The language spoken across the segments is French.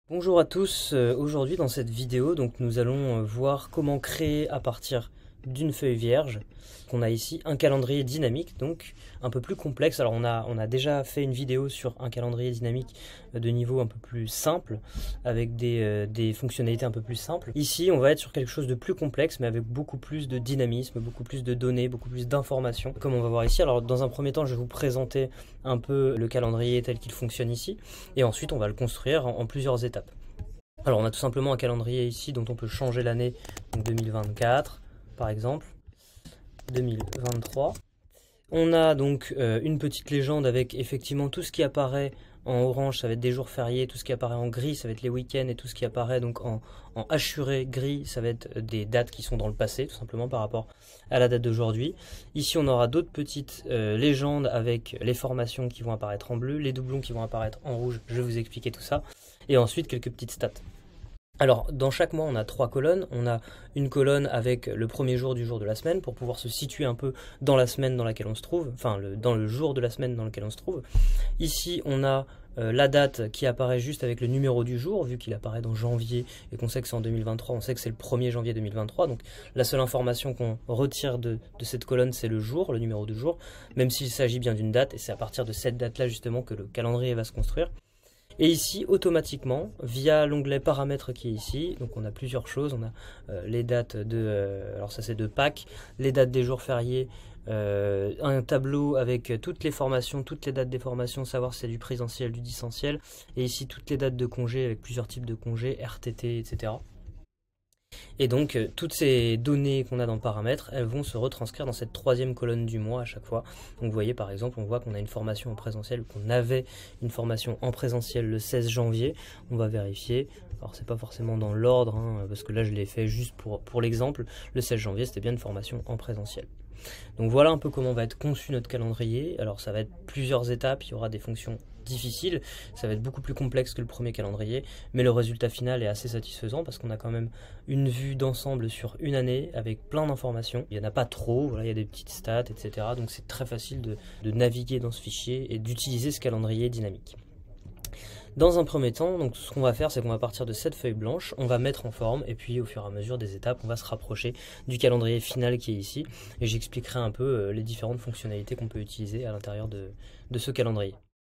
Bonjour à tous, aujourd'hui dans cette vidéo nous allons voir comment créer à partir d'une feuille vierge. On a ici un calendrier dynamique, donc un peu plus complexe. Alors on a déjà fait une vidéo sur un calendrier dynamique de niveau un peu plus simple, avec des fonctionnalités un peu plus simples. Ici on va être sur quelque chose de plus complexe, mais avec beaucoup plus de dynamisme, beaucoup plus de données, beaucoup plus d'informations, comme on va voir ici. Alors dans un premier temps je vais vous présenter un peu le calendrier tel qu'il fonctionne ici, et ensuite on va le construire en plusieurs étapes. Alors on a tout simplement un calendrier ici dont on peut changer l'année, donc 2024 par exemple, 2023. On a donc une petite légende avec effectivement tout ce qui apparaît en orange, ça va être des jours fériés, tout ce qui apparaît en gris, ça va être les week-ends, et tout ce qui apparaît donc en hachuré gris, ça va être des dates qui sont dans le passé, tout simplement par rapport à la date d'aujourd'hui. Ici on aura d'autres petites légendes avec les formations qui vont apparaître en bleu, les doublons qui vont apparaître en rouge, je vais vous expliquer tout ça, et ensuite quelques petites stats. Alors, dans chaque mois, on a 3 colonnes. On a une colonne avec le premier jour du jour de la semaine pour pouvoir se situer un peu dans la semaine dans laquelle on se trouve, enfin, dans le jour de la semaine dans lequel on se trouve. Ici, on a la date qui apparaît juste avec le numéro du jour, vu qu'il apparaît dans janvier et qu'on sait que c'est en 2023, on sait que c'est le 1er janvier 2023. Donc, la seule information qu'on retire de cette colonne, c'est le jour, le numéro du jour, même s'il s'agit bien d'une date, et c'est à partir de cette date-là, justement, que le calendrier va se construire. Et ici, automatiquement, via l'onglet paramètres qui est ici, donc on a plusieurs choses, on a les dates alors ça c'est de Pâques, les dates des jours fériés, un tableau avec toutes les formations, toutes les dates des formations, savoir si c'est du présentiel, du distanciel, et ici toutes les dates de congés avec plusieurs types de congés, RTT, etc. Et donc, toutes ces données qu'on a dans paramètres, elles vont se retranscrire dans cette troisième colonne du mois à chaque fois. Donc, vous voyez, par exemple, on voit qu'on a une formation en présentiel, qu'on avait une formation en présentiel le 16 janvier. On va vérifier. Alors, c'est pas forcément dans l'ordre, hein, parce que là, je l'ai fait juste pour l'exemple. Le 16 janvier, c'était bien une formation en présentiel. Donc voilà un peu comment va être conçu notre calendrier. Alors ça va être plusieurs étapes, il y aura des fonctions difficiles, ça va être beaucoup plus complexe que le premier calendrier, mais le résultat final est assez satisfaisant parce qu'on a quand même une vue d'ensemble sur une année avec plein d'informations. Il n'y en a pas trop, voilà, il y a des petites stats, etc. Donc c'est très facile de naviguer dans ce fichier et d'utiliser ce calendrier dynamique. Dans un premier temps, donc, ce qu'on va faire, c'est qu'on va partir de cette feuille blanche, on va mettre en forme, et puis au fur et à mesure des étapes, on va se rapprocher du calendrier final qui est ici, et j'expliquerai un peu les différentes fonctionnalités qu'on peut utiliser à l'intérieur de ce calendrier.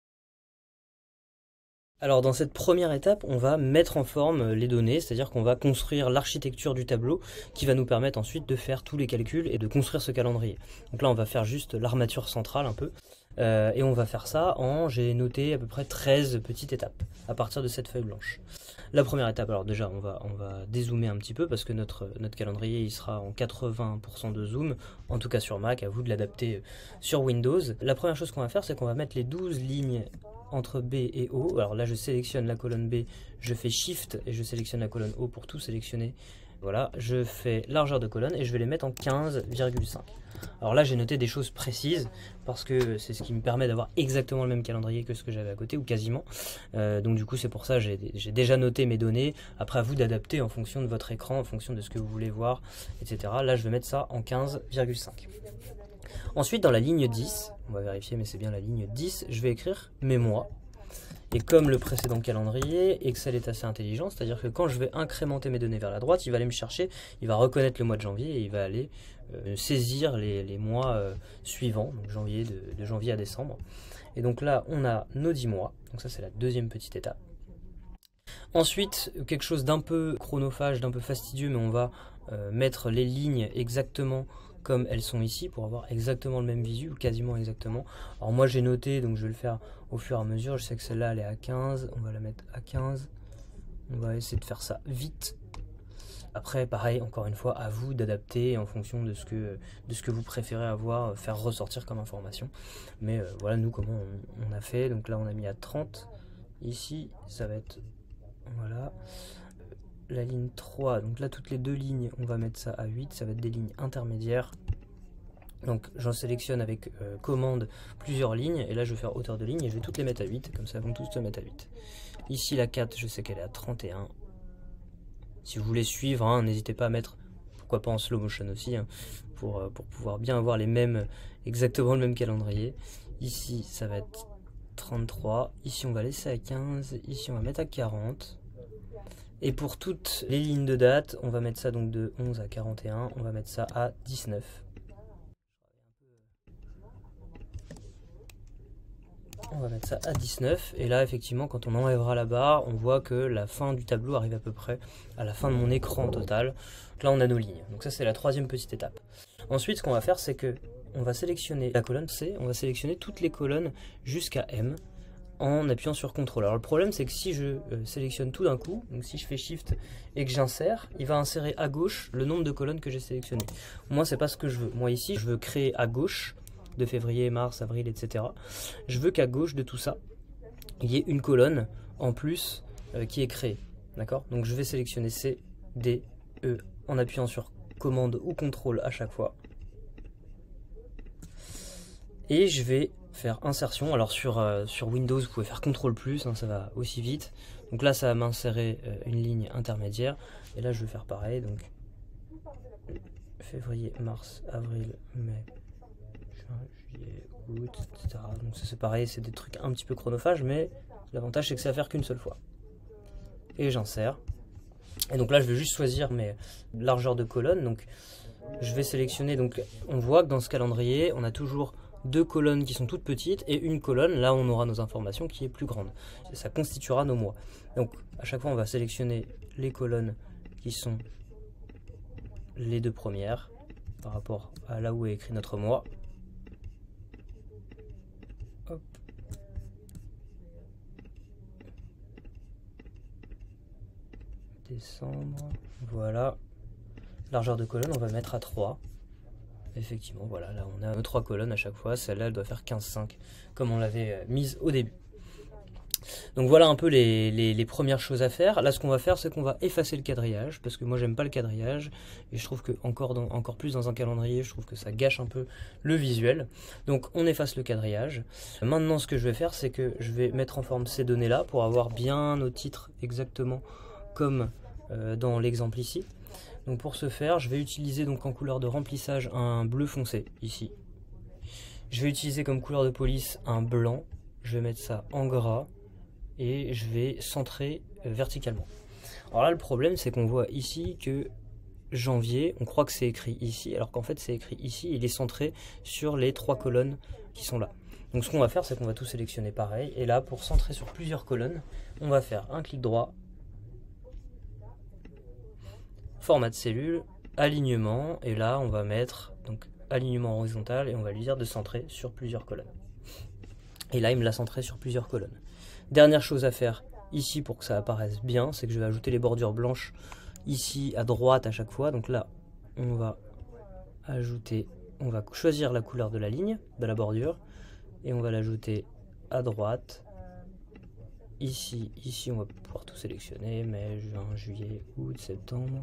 Alors dans cette première étape, on va mettre en forme les données, c'est-à-dire qu'on va construire l'architecture du tableau qui va nous permettre ensuite de faire tous les calculs et de construire ce calendrier. Donc là, on va faire juste l'armature centrale un peu. Et on va faire ça j'ai noté à peu près 13 petites étapes à partir de cette feuille blanche. La première étape, alors déjà on va dézoomer un petit peu parce que notre calendrier il sera en 80% de zoom, en tout cas sur Mac, à vous de l'adapter sur Windows. La première chose qu'on va faire, c'est qu'on va mettre les 12 lignes entre B et O. Alors là je sélectionne la colonne B, je fais Shift et je sélectionne la colonne O pour tout sélectionner. Voilà, je fais largeur de colonne et je vais les mettre en 15,5. Alors là j'ai noté des choses précises parce que c'est ce qui me permet d'avoir exactement le même calendrier que ce que j'avais à côté ou quasiment. Donc du coup c'est pour ça que j'ai déjà noté mes données. Après à vous d'adapter en fonction de votre écran, en fonction de ce que vous voulez voir, etc. Là je vais mettre ça en 15,5. Ensuite dans la ligne 10, on va vérifier mais c'est bien la ligne 10, je vais écrire mes mois. Et comme le précédent calendrier, Excel est assez intelligent, c'est-à-dire que quand je vais incrémenter mes données vers la droite, il va aller me chercher, il va reconnaître le mois de janvier et il va aller saisir les mois suivants, donc de janvier à décembre. Et donc là, on a nos 10 mois, donc ça c'est la deuxième petite étape. Ensuite, quelque chose d'un peu chronophage, d'un peu fastidieux, mais on va mettre les lignes exactement comme elles sont ici pour avoir exactement le même visu ou quasiment exactement. Alors moi j'ai noté, donc je vais le faire au fur et à mesure. Je sais que celle-là elle est à 15, on va la mettre à 15. On va essayer de faire ça vite. Après pareil, encore une fois, à vous d'adapter en fonction de ce que vous préférez avoir, faire ressortir comme information. Mais voilà nous comment on a fait. Donc là on a mis à 30. Ici ça va être, voilà, la ligne 3, donc là toutes les deux lignes on va mettre ça à 8, ça va être des lignes intermédiaires. Donc j'en sélectionne avec commande plusieurs lignes et là je vais faire hauteur de ligne et je vais toutes les mettre à 8, comme ça elles vont toutes se mettre à 8. Ici la 4 je sais qu'elle est à 31. Si vous voulez suivre, hein, n'hésitez pas à mettre, pourquoi pas en slow motion aussi, hein, pour pouvoir bien avoir exactement le même calendrier. Ici ça va être 33, ici on va laisser à 15, ici on va mettre à 40. Et pour toutes les lignes de date, on va mettre ça donc de 11 à 41, on va mettre ça à 19. On va mettre ça à 19, et là effectivement quand on enlèvera la barre, on voit que la fin du tableau arrive à peu près à la fin de mon écran total. Donc là on a nos lignes, donc ça c'est la troisième petite étape. Ensuite ce qu'on va faire c'est que on va sélectionner la colonne C, on va sélectionner toutes les colonnes jusqu'à M en appuyant sur CTRL. Alors le problème c'est que si je sélectionne tout d'un coup, donc si je fais SHIFT et que j'insère, il va insérer à gauche le nombre de colonnes que j'ai sélectionnées. Moi c'est pas ce que je veux, moi ici je veux créer à gauche de février, mars, avril, etc. Je veux qu'à gauche de tout ça, il y ait une colonne en plus qui est créée. D'accord? Donc je vais sélectionner C, D, E en appuyant sur commande ou contrôle à chaque fois. Et je vais faire insertion. Alors sur Windows, vous pouvez faire contrôle plus, hein, ça va aussi vite. Donc là, ça va m'insérer une ligne intermédiaire. Et là, je vais faire pareil. Donc février, mars, avril, mai, juillet, août, etc. Donc c'est pareil, c'est des trucs un petit peu chronophages, mais l'avantage c'est que ça va faire qu'une seule fois. Et j'insère. Et donc là je vais juste choisir mes largeurs de colonne. Donc je vais sélectionner, donc on voit que dans ce calendrier, on a toujours deux colonnes qui sont toutes petites et une colonne, là on aura nos informations qui est plus grande. Et ça constituera nos mois. Donc à chaque fois on va sélectionner les colonnes qui sont les deux premières par rapport à là où est écrit notre mois. Hop. Décembre, voilà. Largeur de colonne, on va mettre à 3. Effectivement, voilà, là on a nos 3 colonnes à chaque fois. Celle-là, elle doit faire 15,5 comme on l'avait mise au début. Donc voilà un peu les premières choses à faire. Là, ce qu'on va faire, c'est qu'on va effacer le quadrillage, parce que moi, j'aime pas le quadrillage, et je trouve que encore plus dans un calendrier, je trouve que ça gâche un peu le visuel. Donc, on efface le quadrillage. Maintenant, ce que je vais faire, c'est que je vais mettre en forme ces données-là pour avoir bien nos titres exactement comme dans l'exemple ici. Donc, pour ce faire, je vais utiliser donc en couleur de remplissage un bleu foncé ici. Je vais utiliser comme couleur de police un blanc. Je vais mettre ça en gras. Et je vais centrer verticalement. Alors là, le problème, c'est qu'on voit ici que janvier, on croit que c'est écrit ici, alors qu'en fait, c'est écrit ici. Il est centré sur les 3 colonnes qui sont là. Donc ce qu'on va faire, c'est qu'on va tout sélectionner pareil. Et là, pour centrer sur plusieurs colonnes, on va faire un clic droit, format de cellule, alignement. Et là, on va mettre donc alignement horizontal et on va lui dire de centrer sur plusieurs colonnes. Et là, il me l'a centré sur plusieurs colonnes. Dernière chose à faire ici pour que ça apparaisse bien, c'est que je vais ajouter les bordures blanches ici à droite à chaque fois. Donc là, on va choisir la couleur de la ligne, de la bordure, et on va l'ajouter à droite. Ici, on va pouvoir tout sélectionner, mai, juin, juillet, août, septembre.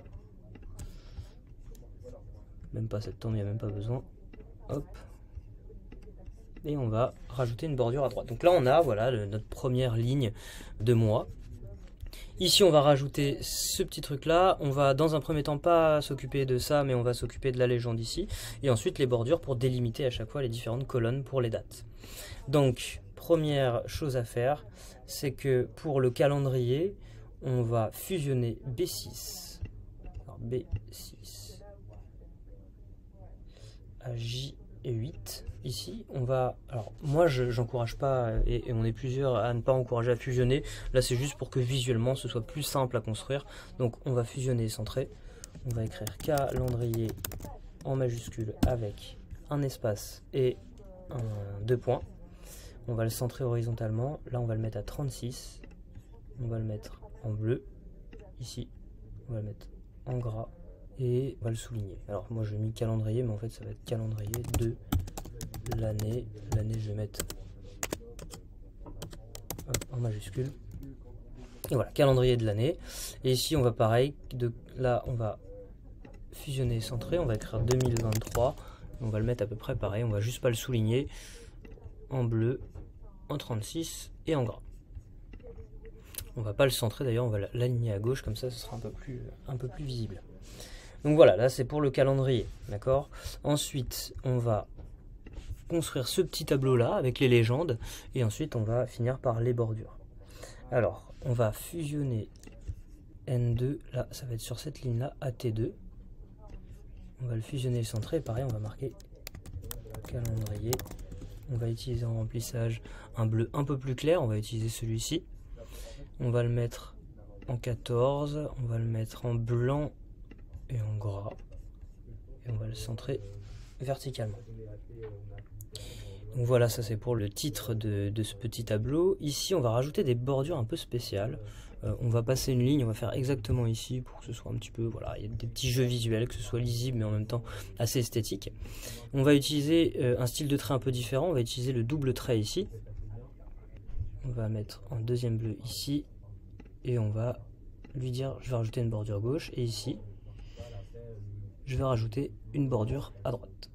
Même pas septembre, il n'y a même pas besoin. Hop. Et on va rajouter une bordure à droite. Donc là on a voilà notre première ligne de mois. Ici on va rajouter ce petit truc là. On va dans un premier temps pas s'occuper de ça, mais on va s'occuper de la légende ici. Et ensuite les bordures pour délimiter à chaque fois les différentes colonnes pour les dates. Donc première chose à faire, c'est que pour le calendrier, on va fusionner B6. Alors B6 à J8. Ici, on va... Alors, moi, j'encourage pas, et on est plusieurs à ne pas encourager à fusionner. Là, c'est juste pour que visuellement, ce soit plus simple à construire. Donc, on va fusionner et centrer. On va écrire calendrier en majuscule avec un espace et deux points. On va le centrer horizontalement. Là, on va le mettre à 36. On va le mettre en bleu. Ici, on va le mettre en gras. Et on va le souligner. Alors, moi, je mis calendrier, mais en fait, ça va être calendrier de... l'année, je vais mettre en majuscule. Et voilà, calendrier de l'année. Et ici, on va pareil, là, on va fusionner et centrer. On va écrire 2023. On va le mettre à peu près pareil. On va juste pas le souligner. En bleu, en 36 et en gras. On va pas le centrer d'ailleurs, on va l'aligner à gauche, comme ça, ce sera un peu plus visible. Donc voilà, là, c'est pour le calendrier, d'accord? Ensuite, on va construire ce petit tableau là avec les légendes et ensuite on va finir par les bordures. Alors on va fusionner N2, là ça va être sur cette ligne là, AT2. On va le fusionner et le centrer, et pareil on va marquer calendrier. On va utiliser en remplissage un bleu un peu plus clair, on va utiliser celui-ci. On va le mettre en 14, on va le mettre en blanc et en gras. Et on va le centrer verticalement. Donc voilà, ça c'est pour le titre de ce petit tableau. Ici on va rajouter des bordures un peu spéciales. On va passer une ligne, on va faire exactement ici pour que ce soit un petit peu, voilà, il y a des petits jeux visuels, que ce soit lisible mais en même temps assez esthétique. On va utiliser un style de trait un peu différent, on va utiliser le double trait ici. On va mettre un deuxième bleu ici et on va lui dire, je vais rajouter une bordure gauche et ici, je vais rajouter une bordure à droite.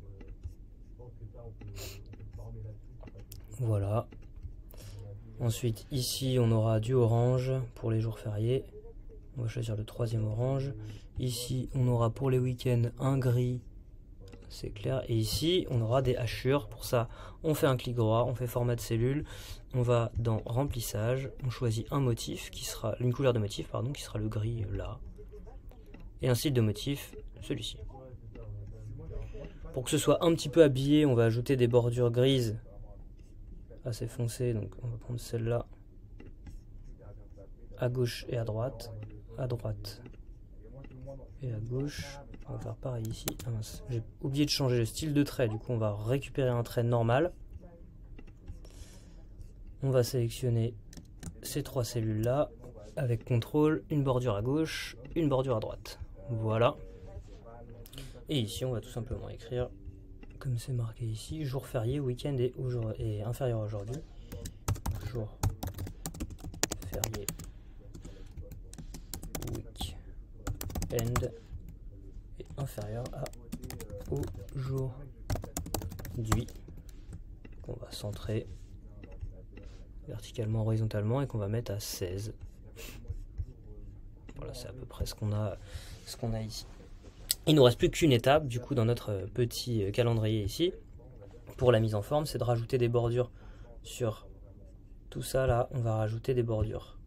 Voilà. Ensuite, ici, on aura du orange pour les jours fériés. On va choisir le troisième orange. Ici, on aura pour les week-ends un gris. C'est clair. Et ici, on aura des hachures. Pour ça, on fait un clic droit, on fait format de cellule. On va dans remplissage. On choisit un motif qui sera, une couleur de motif, pardon, qui sera le gris là. Et un style de motif, celui-ci. Pour que ce soit un petit peu habillé, on va ajouter des bordures grises assez foncé, donc on va prendre celle-là à gauche et à droite et à gauche. On va faire pareil ici. Ah mince, j'ai oublié de changer le style de trait, du coup on va récupérer un trait normal. On va sélectionner ces trois cellules là avec contrôle, une bordure à gauche, une bordure à droite. Voilà. Et ici on va tout simplement écrire, comme c'est marqué ici, jour férié, week-end et inférieur aujourd'hui. Jour férié, week-end et inférieur à aujourd'hui. Qu'on va centrer verticalement, horizontalement et qu'on va mettre à 16. Voilà, c'est à peu près ce qu'on a ici. Il ne nous reste plus qu'une étape du coup dans notre petit calendrier ici pour la mise en forme, c'est de rajouter des bordures sur tout ça là. On va rajouter des bordures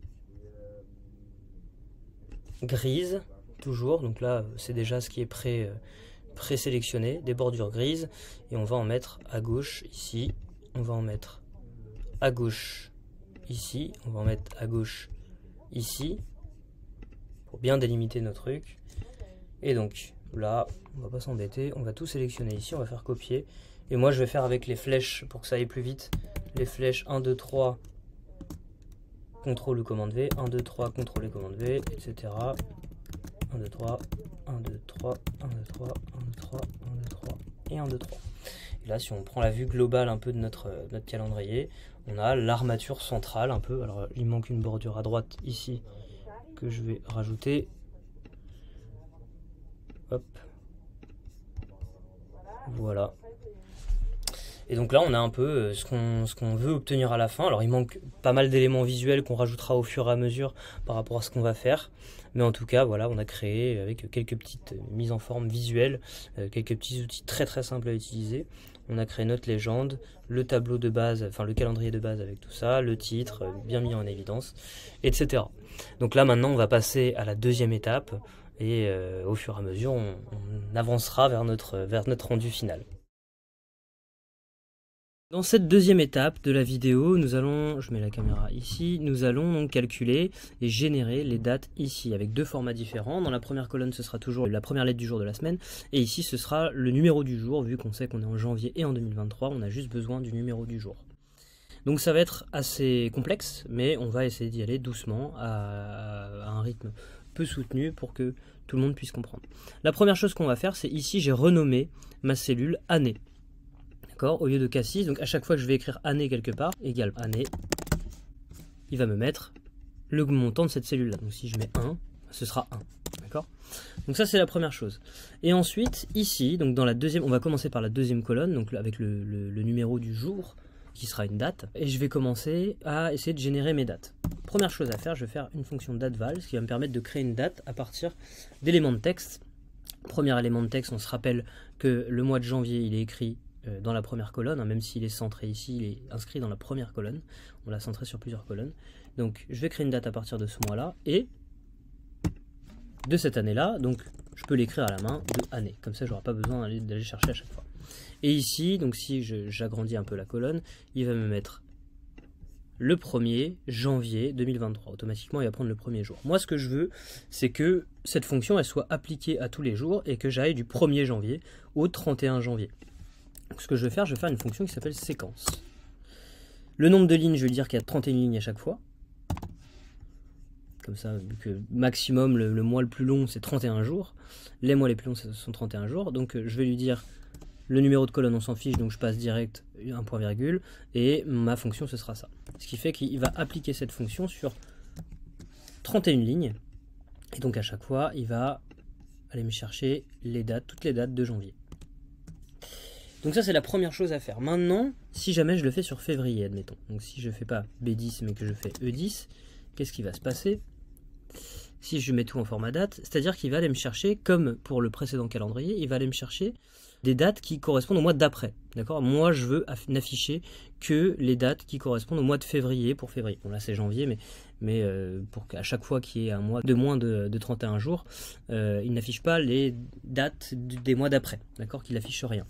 grises toujours, donc là c'est déjà ce qui est présélectionné, des bordures grises, et on va en mettre à gauche ici, on va en mettre à gauche ici, on va en mettre à gauche ici pour bien délimiter nos trucs. Et donc là, on va pas s'embêter, on va tout sélectionner ici, on va faire copier. Et moi je vais faire avec les flèches pour que ça aille plus vite. Les flèches 1, 2, 3, CTRL ou commande V, 1, 2, 3, CTRL et commande V, etc. 1, 2, 3, 1, 2, 3, 1, 2, 3, 1, 2, 3, 1, 2, 3 et 1, 2, 3. Et là si on prend la vue globale un peu de notre calendrier, on a l'armature centrale un peu. Alors il manque une bordure à droite ici que je vais rajouter. Hop. Voilà. Et donc là on a un peu ce qu'on veut obtenir à la fin. Alors il manque pas mal d'éléments visuels qu'on rajoutera au fur et à mesure par rapport à ce qu'on va faire. Mais en tout cas voilà, on a créé avec quelques petites mises en forme visuelles, quelques petits outils très très simples à utiliser. On a créé notre légende, le tableau de base, enfin le calendrier de base avec tout ça, le titre bien mis en évidence, etc. Donc là maintenant on va passer à la deuxième étape. Et au fur et à mesure, on avancera vers notre rendu final. Dans cette deuxième étape de la vidéo, nous allons, je mets la caméra ici, nous allons donc calculer et générer les dates ici avec deux formats différents. Dans la première colonne, ce sera toujours la première lettre du jour de la semaine et ici, ce sera le numéro du jour. Vu qu'on sait qu'on est en janvier et en 2023, on a juste besoin du numéro du jour. Donc ça va être assez complexe, mais on va essayer d'y aller doucement à un rythme peu soutenu pour que tout le monde puisse comprendre. La première chose qu'on va faire, c'est ici, j'ai renommé ma cellule année. D'accord, au lieu de K6, donc à chaque fois que je vais écrire année quelque part, égale année, il va me mettre le montant de cette cellule-là. Donc si je mets 1, ce sera 1. D'accord? Donc ça, c'est la première chose. Et ensuite, ici, donc dans la deuxième, on va commencer par la deuxième colonne, donc avec le numéro du jour, qui sera une date, et je vais commencer à essayer de générer mes dates. Première chose à faire, je vais faire une fonction dateval, ce qui va me permettre de créer une date à partir d'éléments de texte. Premier élément de texte, on se rappelle que le mois de janvier, il est écrit dans la première colonne, hein, même s'il est centré ici, il est inscrit dans la première colonne. On l'a centré sur plusieurs colonnes. Donc je vais créer une date à partir de ce mois-là, et de cette année-là, donc je peux l'écrire à la main de année. Comme ça, je n'aurai pas besoin d'aller chercher à chaque fois. Et ici, donc si j'agrandis un peu la colonne, il va me mettre le 1er janvier 2023. Automatiquement, il va prendre le premier jour. Moi, ce que je veux, c'est que cette fonction, elle soit appliquée à tous les jours et que j'aille du 1er janvier au 31 janvier. Donc, ce que je vais faire une fonction qui s'appelle séquence. Le nombre de lignes, je vais dire qu'il y a 31 lignes à chaque fois. Comme ça, vu que maximum, le mois le plus long, c'est 31 jours. Les mois les plus longs, ce sont 31 jours. Donc, je vais lui dire le numéro de colonne, on s'en fiche, donc je passe direct un point virgule. Et ma fonction, ce sera ça. Ce qui fait qu'il va appliquer cette fonction sur 31 lignes. Et donc, à chaque fois, il va aller me chercher les dates, toutes les dates de janvier. Donc ça, c'est la première chose à faire. Maintenant, si jamais je le fais sur février, admettons. Donc si je ne fais pas B10, mais que je fais E10, qu'est-ce qui va se passer? Si je mets tout en format date, c'est-à-dire qu'il va aller me chercher, comme pour le précédent calendrier, il va aller me chercher des dates qui correspondent au mois d'après. D'accord? Moi, je veux n'afficher que les dates qui correspondent au mois de février pour février. Bon, là, c'est janvier, mais pour qu'à chaque fois qu'il y ait un mois de moins de 31 jours, il n'affiche pas les dates des mois d'après. D'accord? Qu'il n'affiche rien.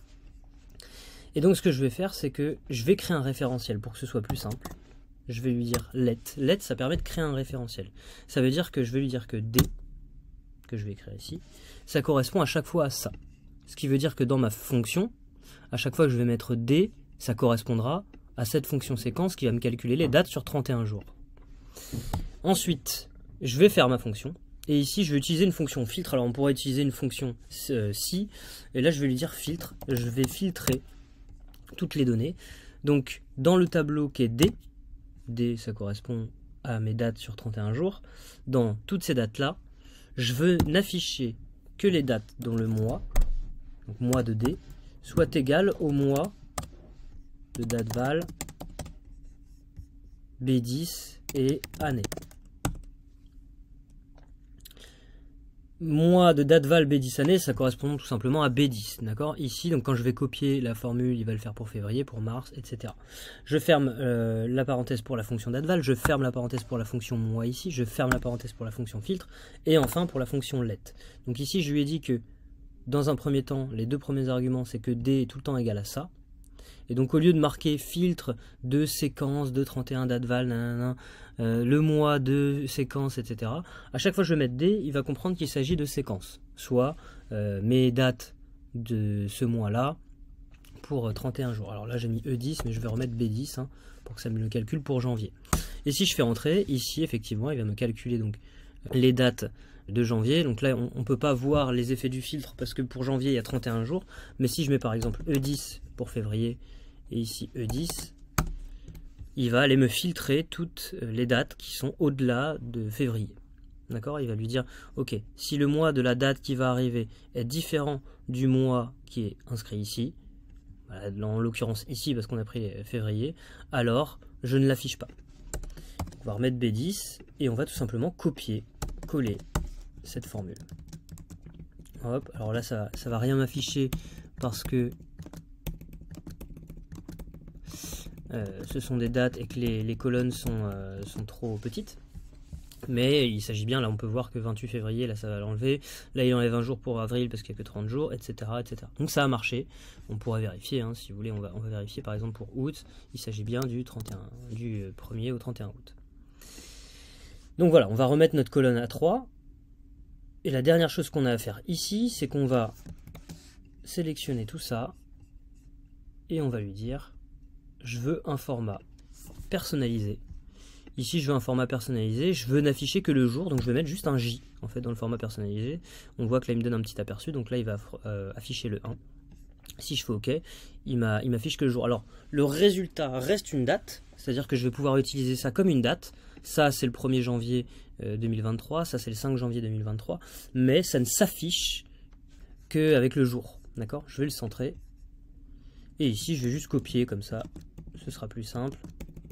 Et donc, ce que je vais faire, c'est que je vais créer un référentiel pour que ce soit plus simple. Je vais lui dire let. Let, ça permet de créer un référentiel. Ça veut dire que je vais lui dire que D, que je vais écrire ici, ça correspond à chaque fois à ça. Ce qui veut dire que dans ma fonction, à chaque fois que je vais mettre D, ça correspondra à cette fonction séquence qui va me calculer les dates sur 31 jours. Ensuite, je vais faire ma fonction. Et ici, je vais utiliser une fonction filtre. Alors, on pourrait utiliser une fonction si. Et là, je vais lui dire filtre. Je vais filtrer toutes les données. Donc, dans le tableau qui est D, D, ça correspond à mes dates sur 31 jours. Dans toutes ces dates-là, je veux n'afficher que les dates dont le mois, donc mois de D, soit égal au mois de date val B10 et année. Mois de date val B10 année, ça correspond tout simplement à B10, d'accord? Ici, donc quand je vais copier la formule, il va le faire pour février, pour mars, etc. Je ferme la parenthèse pour la fonction date val, je ferme la parenthèse pour la fonction mois ici, je ferme la parenthèse pour la fonction filtre, et enfin pour la fonction let. Donc ici, je lui ai dit que dans un premier temps, les deux premiers arguments, c'est que D est tout le temps égal à ça. Et donc au lieu de marquer filtre de séquence de 31 date val, nanana, le mois de séquence, etc. À chaque fois que je vais mettre D, il va comprendre qu'il s'agit de séquence. Soit mes dates de ce mois-là pour 31 jours. Alors là j'ai mis E10, mais je vais remettre B10 hein, pour que ça me le calcule pour janvier. Et si je fais entrer, ici effectivement il va me calculer donc les dates de janvier. Donc là on ne peut pas voir les effets du filtre parce que pour janvier il y a 31 jours. Mais si je mets par exemple E10 pour février et ici E10, il va aller me filtrer toutes les dates qui sont au-delà de février. D'accord? Il va lui dire, ok, si le mois de la date qui va arriver est différent du mois qui est inscrit ici, voilà, en l'occurrence ici parce qu'on a pris février, alors je ne l'affiche pas. On va remettre B10 et on va tout simplement copier, coller cette formule. Hop, alors là ça va rien m'afficher parce que ce sont des dates et que les colonnes sont trop petites. Mais il s'agit bien, là on peut voir que 28 février, là ça va l'enlever. Là il enlève 20 jours pour avril parce qu'il n'y a que 30 jours, etc., etc. Donc ça a marché. On pourra vérifier, hein, si vous voulez, on va vérifier par exemple pour août. Il s'agit bien du 1er au 31 août. Donc voilà, on va remettre notre colonne à 3. Et la dernière chose qu'on a à faire ici, c'est qu'on va sélectionner tout ça. Et on va lui dire, je veux un format personnalisé. Ici, je veux un format personnalisé. Je veux n'afficher que le jour, donc je vais mettre juste un J en fait dans le format personnalisé. On voit que là, il me donne un petit aperçu, donc là, il va afficher le 1. Si je fais OK, il m'affiche que le jour. Alors, le résultat reste une date, c'est-à-dire que je vais pouvoir utiliser ça comme une date. Ça, c'est le 1er janvier 2023, ça, c'est le 5 janvier 2023, mais ça ne s'affiche qu'avec le jour. D'accord? Je vais le centrer. Et ici, je vais juste copier comme ça, ce sera plus simple.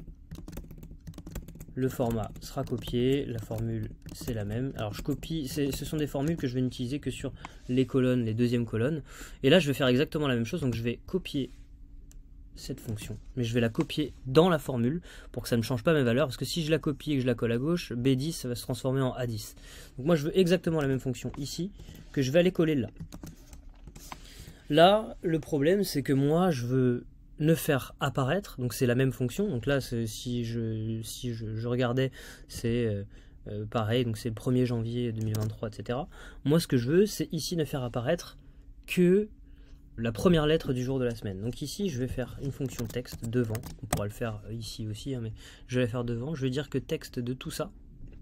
Le format sera copié, la formule c'est la même. Alors je copie, ce sont des formules que je vais n'utiliser que sur les colonnes, les deuxièmes colonnes. Et là je vais faire exactement la même chose, donc je vais copier cette fonction, mais je vais la copier dans la formule pour que ça ne change pas mes valeurs, parce que si je la copie et que je la colle à gauche, B10 ça va se transformer en A10. Donc moi je veux exactement la même fonction ici, que je vais aller coller là. Là, le problème c'est que moi je veux ne faire apparaître, donc c'est la même fonction, donc là si je regardais, c'est pareil, donc c'est le 1er janvier 2023, etc. Moi ce que je veux, c'est ici ne faire apparaître que la première lettre du jour de la semaine. Donc ici, je vais faire une fonction texte devant. On pourra le faire ici aussi, hein, mais je vais la faire devant. Je vais dire que texte de tout ça.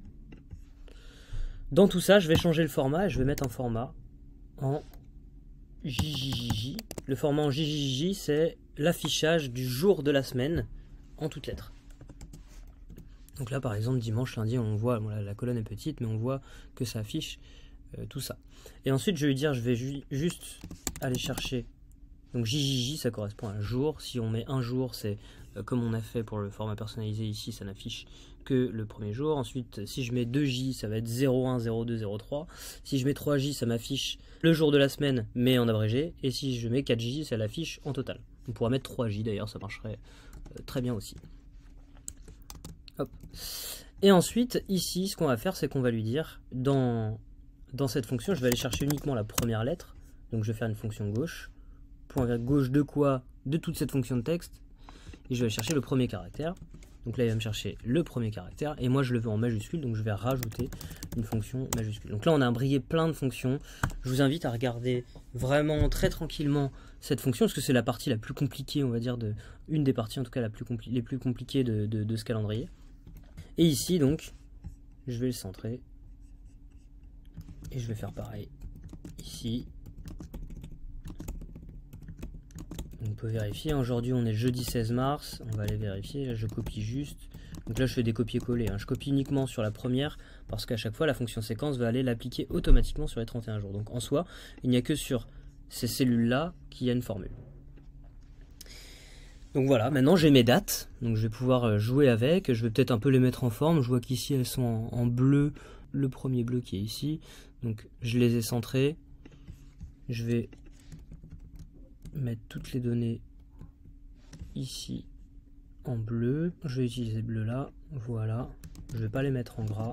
Dans tout ça, je vais changer le format et je vais mettre un format en JJJ. Le format en JJJ, c'est l'affichage du jour de la semaine en toutes lettres. Donc là, par exemple, dimanche, lundi, on voit, bon, la colonne est petite, mais on voit que ça affiche tout ça. Et ensuite, je vais lui dire, je vais juste aller chercher. Donc JJJ, ça correspond à un jour. Si on met un jour, c'est comme on a fait pour le format personnalisé ici, ça n'affiche que le premier jour. Ensuite, si je mets 2J, ça va être 01, 02, 03. Si je mets 3J, ça m'affiche le jour de la semaine, mais en abrégé. Et si je mets 4J, ça l'affiche en total. On pourra mettre 3J d'ailleurs, ça marcherait très bien aussi. Hop. Et ensuite, ici, ce qu'on va faire, c'est qu'on va lui dire, dans cette fonction, je vais aller chercher uniquement la première lettre. Donc je vais faire une fonction gauche. Point gauche de quoi? De toute cette fonction de texte. Et je vais aller chercher le premier caractère. Donc là, il va me chercher le premier caractère. Et moi, je le veux en majuscule. Donc je vais rajouter une fonction majuscule. Donc là, on a imbriqué plein de fonctions. Je vous invite à regarder vraiment très tranquillement cette fonction. Parce que c'est la partie la plus compliquée, on va dire, une des parties en tout cas les plus compliquées de ce calendrier. Et ici, donc, je vais le centrer. Et je vais faire pareil ici. On peut vérifier. Aujourd'hui, on est jeudi 16 mars. On va aller vérifier. Là, je copie juste. Donc là, je fais des copier-coller. Je copie uniquement sur la première parce qu'à chaque fois, la fonction séquence va aller l'appliquer automatiquement sur les 31 jours. Donc en soi, il n'y a que sur ces cellules-là qu'il y a une formule. Donc voilà, maintenant j'ai mes dates. Donc je vais pouvoir jouer avec. Je vais peut-être un peu les mettre en forme. Je vois qu'ici, elles sont en bleu. Le premier bleu qui est ici. Donc je les ai centrés. Je vais mettre toutes les données ici en bleu. Je vais utiliser bleu là. Voilà. Je vais pas les mettre en gras.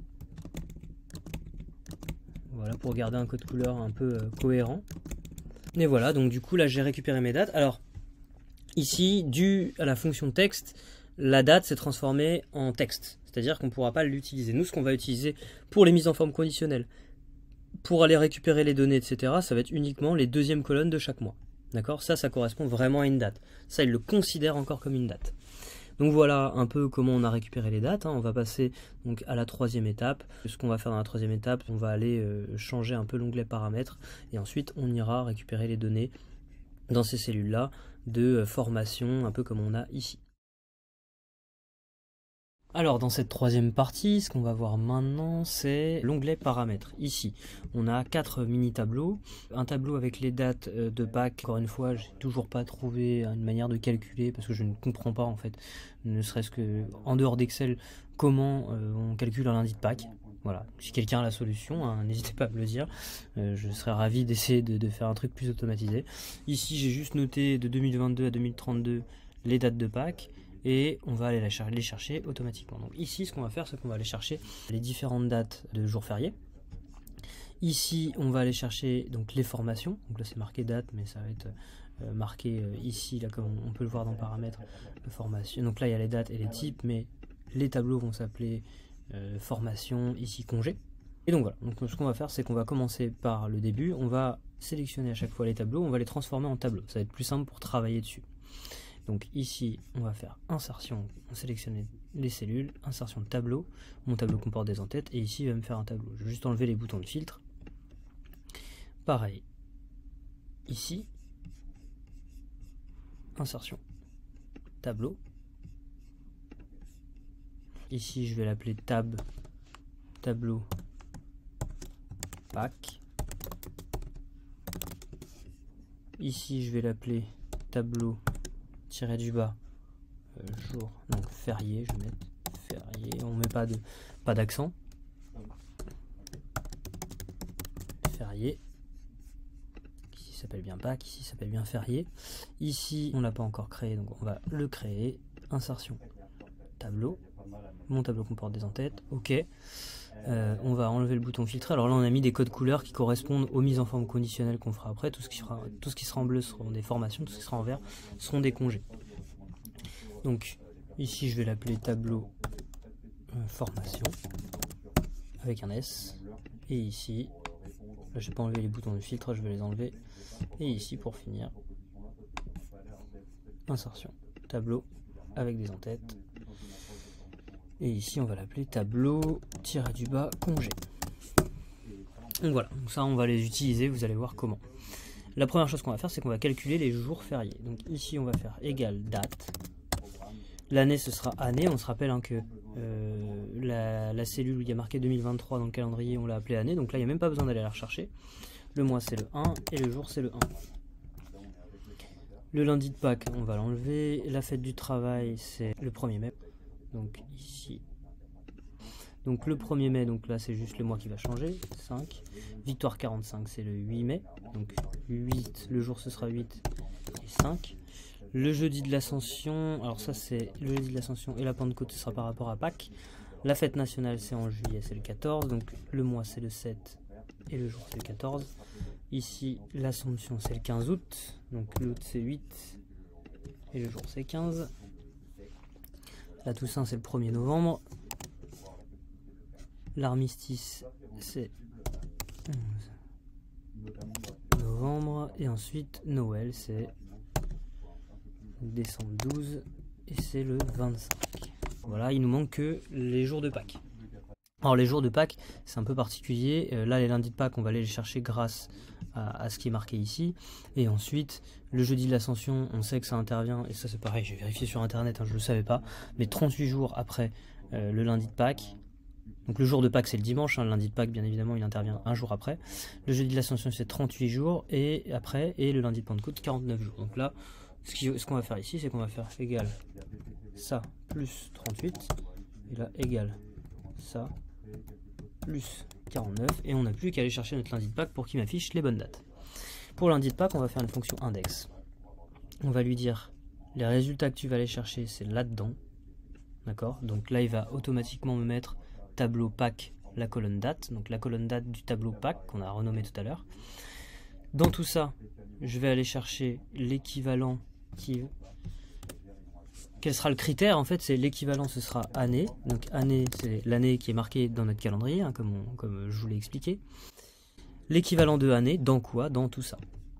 Voilà, pour garder un code couleur un peu cohérent. Et voilà, donc du coup là j'ai récupéré mes dates. Alors ici, dû à la fonction texte, la date s'est transformée en texte. C'est-à-dire qu'on ne pourra pas l'utiliser. Nous, ce qu'on va utiliser pour les mises en forme conditionnelles, pour aller récupérer les données, etc., ça va être uniquement les deuxièmes colonnes de chaque mois. D'accord? Ça correspond vraiment à une date. Ça, il le considère encore comme une date. Donc voilà un peu comment on a récupéré les dates. On va passer donc à la troisième étape. Ce qu'on va faire dans la troisième étape, on va aller changer un peu l'onglet paramètres. Et ensuite, on ira récupérer les données dans ces cellules-là de formation, un peu comme on a ici. Alors dans cette troisième partie, ce qu'on va voir maintenant, c'est l'onglet paramètres. Ici, on a 4 mini tableaux. Un tableau avec les dates de Pâques. Encore une fois, j'ai toujours pas trouvé une manière de calculer parce que je ne comprends pas en fait, ne serait-ce que en dehors d'Excel, comment on calcule un lundi de Pâques. Voilà, si quelqu'un a la solution, n'hésitez pas à me le dire. Je serais ravi d'essayer de faire un truc plus automatisé. Ici, j'ai juste noté de 2022 à 2032 les dates de Pâques. Et on va aller les chercher automatiquement. Donc ici, ce qu'on va faire, c'est qu'on va aller chercher les différentes dates de jours fériés. Ici, on va aller chercher donc les formations. Donc là, c'est marqué date, mais ça va être marqué ici, là, comme on peut le voir dans paramètres, formation. Donc là, il y a les dates et les types, mais les tableaux vont s'appeler formation, ici congé. Et donc voilà. Donc ce qu'on va faire, c'est qu'on va commencer par le début. On va sélectionner à chaque fois les tableaux. On va les transformer en tableaux. Ça va être plus simple pour travailler dessus. Donc ici, on va faire insertion, on sélectionne les cellules, insertion de tableau. Mon tableau comporte des en-têtes et ici, il va me faire un tableau. Je vais juste enlever les boutons de filtre. Pareil, ici, insertion, tableau. Ici, je vais l'appeler tableau, Pâques. Ici, je vais l'appeler tableau tiré du bas jour, donc férié, je vais mettre férié, on met pas d'accent, férié, ici s'appelle bien Pâques, ici s'appelle bien férié. Ici on l'a pas encore créé, donc on va le créer. Insertion, tableau. Mon tableau comporte des entêtes, ok. On va enlever le bouton filtrer. Alors là on a mis des codes couleurs qui correspondent aux mises en forme conditionnelles qu'on fera après. Tout ce qui sera en bleu seront des formations, tout ce qui sera en vert seront des congés. Donc ici je vais l'appeler tableau formation avec un S. Et ici, là j'ai pas enlevé les boutons de filtre, je vais les enlever. Et ici pour finir, insertion, tableau avec des entêtes. Et ici on va l'appeler tableau tiré du bas congé. Donc voilà, donc ça on va les utiliser, vous allez voir comment. La première chose qu'on va faire, c'est qu'on va calculer les jours fériés. Donc ici on va faire égal date. L'année ce sera année, on se rappelle hein, que la cellule où il y a marqué 2023 dans le calendrier, on l'a appelée année, donc là il n'y a même pas besoin d'aller la rechercher. Le mois c'est le 1 et le jour c'est le 1. Le lundi de Pâques, on va l'enlever. La fête du travail, c'est le 1er mai. Donc ici. Donc le 1er mai, donc là c'est juste le mois qui va changer. 5. Victoire 45, c'est le 8 mai. Donc 8, le jour ce sera 8 et 5. Le jeudi de l'Ascension, alors ça c'est le jeudi de l'Ascension et la Pentecôte, ce sera par rapport à Pâques. La fête nationale c'est en juillet, c'est le 14. Donc le mois c'est le 7 et le jour c'est le 14. Ici, l'Assomption, c'est le 15 août. Donc l'août, c'est 8. Et le jour, c'est 15. La Toussaint, c'est le 1er novembre. L'armistice, c'est 11 novembre. Et ensuite, Noël, c'est décembre 12. Et c'est le 25. Voilà, il nous manque que les jours de Pâques. Alors les jours de Pâques, c'est un peu particulier. Là, les lundis de Pâques, on va aller les chercher grâce à ce qui est marqué ici. Et ensuite, le jeudi de l'Ascension, on sait que ça intervient, et ça c'est pareil, j'ai vérifié sur internet, hein, je ne le savais pas, mais 38 jours après le lundi de Pâques. Donc le jour de Pâques c'est le dimanche, hein, le lundi de Pâques bien évidemment il intervient un jour après. Le jeudi de l'Ascension c'est 38 jours, et après, et le lundi de Pentecôte 49 jours. Donc là, ce qu'on va faire ici, c'est qu'on va faire égal ça plus 38, et là égal ça plus 49, et on n'a plus qu'à aller chercher notre lundi de Pâques pour qu'il m'affiche les bonnes dates. Pour lundi de Pâques, on va faire une fonction index. On va lui dire les résultats que tu vas aller chercher, c'est là-dedans. D'accord? Donc là, il va automatiquement me mettre tableau Pâques, la colonne date. Donc la colonne date du tableau Pâques qu'on a renommé tout à l'heure. Dans tout ça, je vais aller chercher l'équivalent qui... Quel sera le critère? En fait, c'est l'équivalent, ce sera année. Donc année, c'est l'année qui est marquée dans notre calendrier, hein, comme je vous l'ai expliqué. L'équivalent de année, dans quoi? Dans tout ça.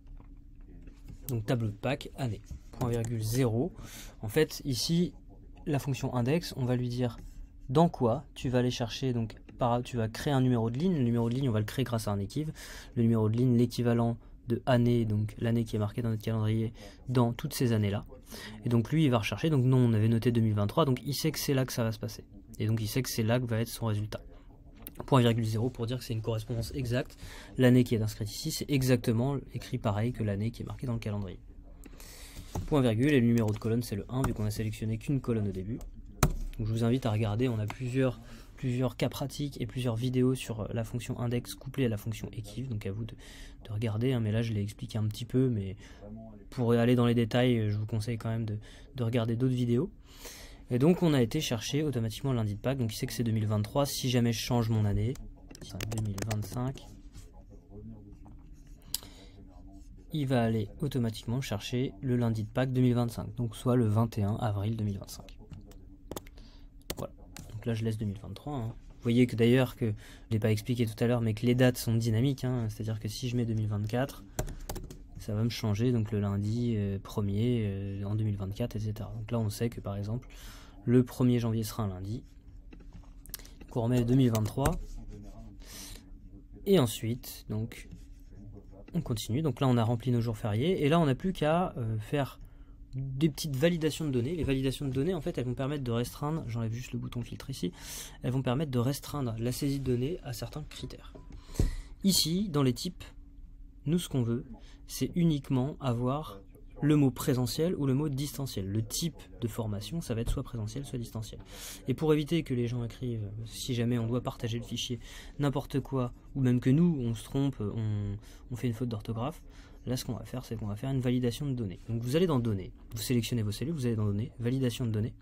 Donc tableau de Pâques, année. Point virgule 0. En fait, ici, la fonction index, on va lui dire dans quoi tu vas aller chercher. Donc tu vas créer un numéro de ligne. Le numéro de ligne, on va le créer grâce à un équiv. Le numéro de ligne, l'équivalent de année, donc l'année qui est marquée dans notre calendrier dans toutes ces années-là. Et donc lui, il va rechercher. Donc nous, on avait noté 2023, donc il sait que c'est là que ça va se passer. Et donc il sait que c'est là que va être son résultat. Point virgule 0 pour dire que c'est une correspondance exacte. L'année qui est inscrite ici, c'est exactement écrit pareil que l'année qui est marquée dans le calendrier. Point virgule, et le numéro de colonne, c'est le 1, vu qu'on a sélectionné qu'une colonne au début. Donc je vous invite à regarder, on a plusieurs cas pratiques et plusieurs vidéos sur la fonction index couplée à la fonction équiv, donc à vous de regarder, hein, mais là je l'ai expliqué un petit peu, mais pour aller dans les détails, je vous conseille quand même de regarder d'autres vidéos. Et donc on a été chercher automatiquement lundi de Pâques, donc il sait que c'est 2023, si jamais je change mon année, 2025, il va aller automatiquement chercher le lundi de Pâques 2025, donc soit le 21 avril 2025. Voilà, donc là je laisse 2023. Hein. Vous voyez que d'ailleurs, que je ne l'ai pas expliqué tout à l'heure, mais que les dates sont dynamiques, hein, c'est-à-dire que si je mets 2024, ça va me changer, donc le lundi 1er en 2024, etc. Donc là on sait que par exemple, le 1er janvier sera un lundi, donc on remet 2023, et ensuite, donc, on continue. Donc là on a rempli nos jours fériés, et là on n'a plus qu'à faire des petites validations de données. Les validations de données, en fait, elles vont permettre de restreindre, j'enlève juste le bouton filtre ici, elles vont permettre de restreindre la saisie de données à certains critères. Ici, dans les types, nous ce qu'on veut, c'est uniquement avoir le mot présentiel ou le mot distanciel. Le type de formation, ça va être soit présentiel, soit distanciel. Et pour éviter que les gens écrivent, si jamais on doit partager le fichier, n'importe quoi, ou même que nous, on se trompe, on fait une faute d'orthographe, là ce qu'on va faire, c'est qu'on va faire une validation de données. Donc vous allez dans données, vous sélectionnez vos cellules, vous allez dans données, validation de données.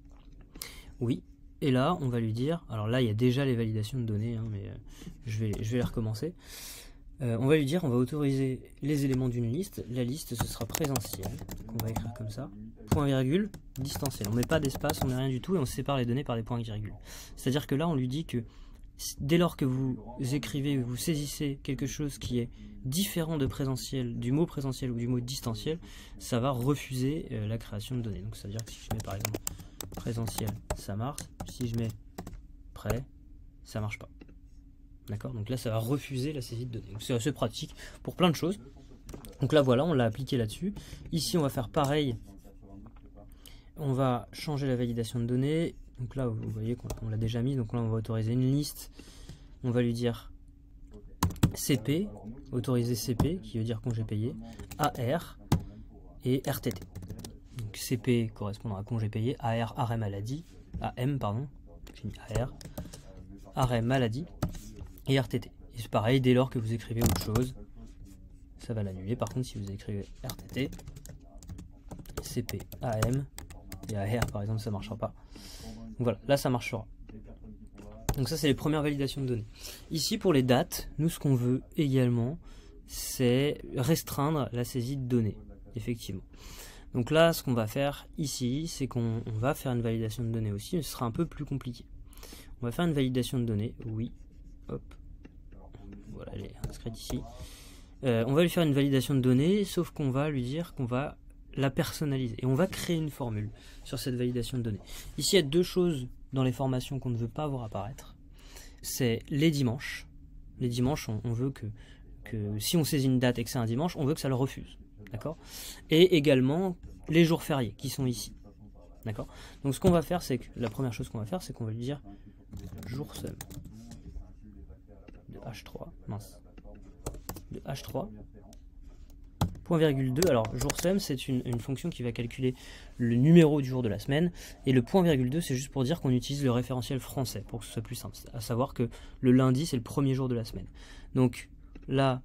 Oui, et là on va lui dire, alors là il y a déjà les validations de données, hein, mais je vais les recommencer. On va lui dire, on va autoriser les éléments d'une liste. La liste, ce sera présentiel. Donc on va écrire comme ça. Point virgule, distanciel. On ne met pas d'espace, on met rien du tout et on sépare les données par des points virgules. C'est-à-dire que là, on lui dit que dès lors que vous écrivez, vous saisissez quelque chose qui est différent de présentiel, du mot présentiel ou du mot distanciel, ça va refuser la création de données. Donc ça veut dire que si je mets par exemple présentiel, ça marche. Si je mets prêt, ça marche pas. D'accord, donc là ça va refuser la saisie de données. C'est assez pratique pour plein de choses. Donc là voilà, on l'a appliqué là-dessus. Ici on va faire pareil. On va changer la validation de données. Donc là vous voyez qu'on l'a déjà mis. Donc là on va autoriser une liste. On va lui dire CP, autoriser CP, qui veut dire congé payé, AR et RTT. Donc CP correspondant à congé payé, AR, arrêt maladie, AM pardon, j'ai mis AR, arrêt maladie. Et RTT. Et c'est pareil, dès lors que vous écrivez autre chose, ça va l'annuler. Par contre, si vous écrivez RTT, CP, AM, et AR par exemple, ça ne marchera pas. Donc voilà, là ça marchera. Donc ça, c'est les premières validations de données. Ici, pour les dates, nous, ce qu'on veut également, c'est restreindre la saisie de données, effectivement. Donc là, ce qu'on va faire ici, c'est qu'on va faire une validation de données aussi, mais ce sera un peu plus compliqué. On va faire une validation de données, oui. Hop, voilà, elle est inscrite ici. On va lui faire une validation de données, sauf qu'on va lui dire qu'on va la personnaliser. Et on va créer une formule sur cette validation de données. Ici, il y a deux choses dans les formations qu'on ne veut pas voir apparaître. C'est les dimanches. Les dimanches, on veut que si on saisit une date et que c'est un dimanche, on veut que ça le refuse. D'accord ? Et également les jours fériés qui sont ici. D'accord ? Donc ce qu'on va faire, c'est que la première chose qu'on va faire, c'est qu'on va lui dire jour sum. De H3, mince, de H3, point virgule 2, alors jour sum c'est une fonction qui va calculer le numéro du jour de la semaine, et le point virgule 2 c'est juste pour dire qu'on utilise le référentiel français, pour que ce soit plus simple, à savoir que le lundi c'est le premier jour de la semaine. Donc là,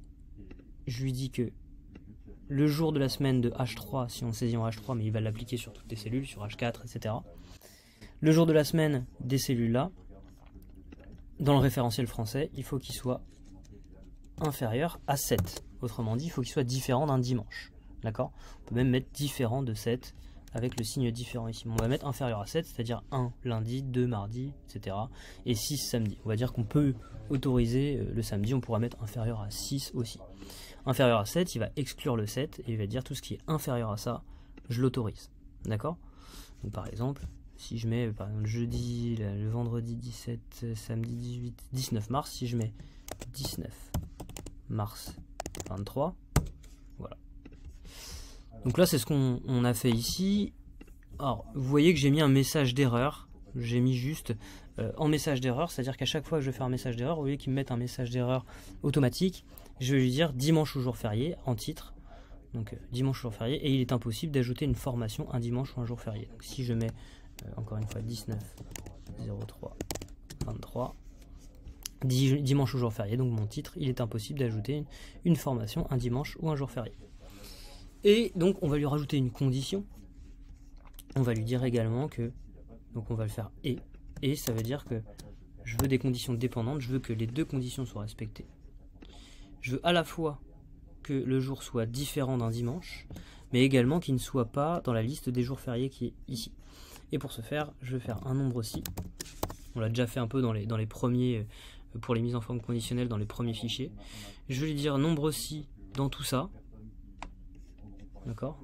je lui dis que le jour de la semaine de H3, si on saisit en H3, mais il va l'appliquer sur toutes les cellules, sur H4, etc. Le jour de la semaine des cellules là, dans le référentiel français, il faut qu'il soit inférieur à 7. Autrement dit, il faut qu'il soit différent d'un dimanche. D'accord ? On peut même mettre différent de 7 avec le signe différent ici. On va mettre inférieur à 7, c'est-à-dire 1 lundi, 2 mardi, etc. Et 6 samedi. On va dire qu'on peut autoriser le samedi, on pourra mettre inférieur à 6 aussi. Inférieur à 7, il va exclure le 7 et il va dire tout ce qui est inférieur à ça, je l'autorise. D'accord ? Donc par exemple, si je mets par exemple jeudi, le vendredi 17, samedi 18, 19 mars, si je mets 19 mars 23, voilà. Donc là c'est ce qu'on a fait ici. Alors vous voyez que j'ai mis un message d'erreur, j'ai mis juste en message d'erreur, c'est-à-dire qu'à chaque fois que je fais un message d'erreur, au lieu qu'il me mette un message d'erreur automatique, je vais lui dire dimanche ou jour férié en titre. Donc dimanche ou jour férié, et il est impossible d'ajouter une formation un dimanche ou un jour férié. Donc si je mets encore une fois 19 03 23 dimanche ou jour férié, donc mon titre, il est impossible d'ajouter une formation un dimanche ou un jour férié. Et donc on va lui rajouter une condition. On va lui dire également que, donc on va le faire et ça veut dire que je veux des conditions dépendantes, je veux que les deux conditions soient respectées. Je veux à la fois que le jour soit différent d'un dimanche, mais également qu'il ne soit pas dans la liste des jours fériés qui est ici. Et pour ce faire, je vais faire un nombre aussi. On l'a déjà fait un peu dans les premiers, pour les mises en forme conditionnelles dans les premiers fichiers. Je vais lui dire nombre aussi dans tout ça. D'accord ?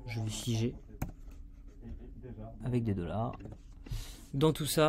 Je vais figer avec des $. Dans tout ça,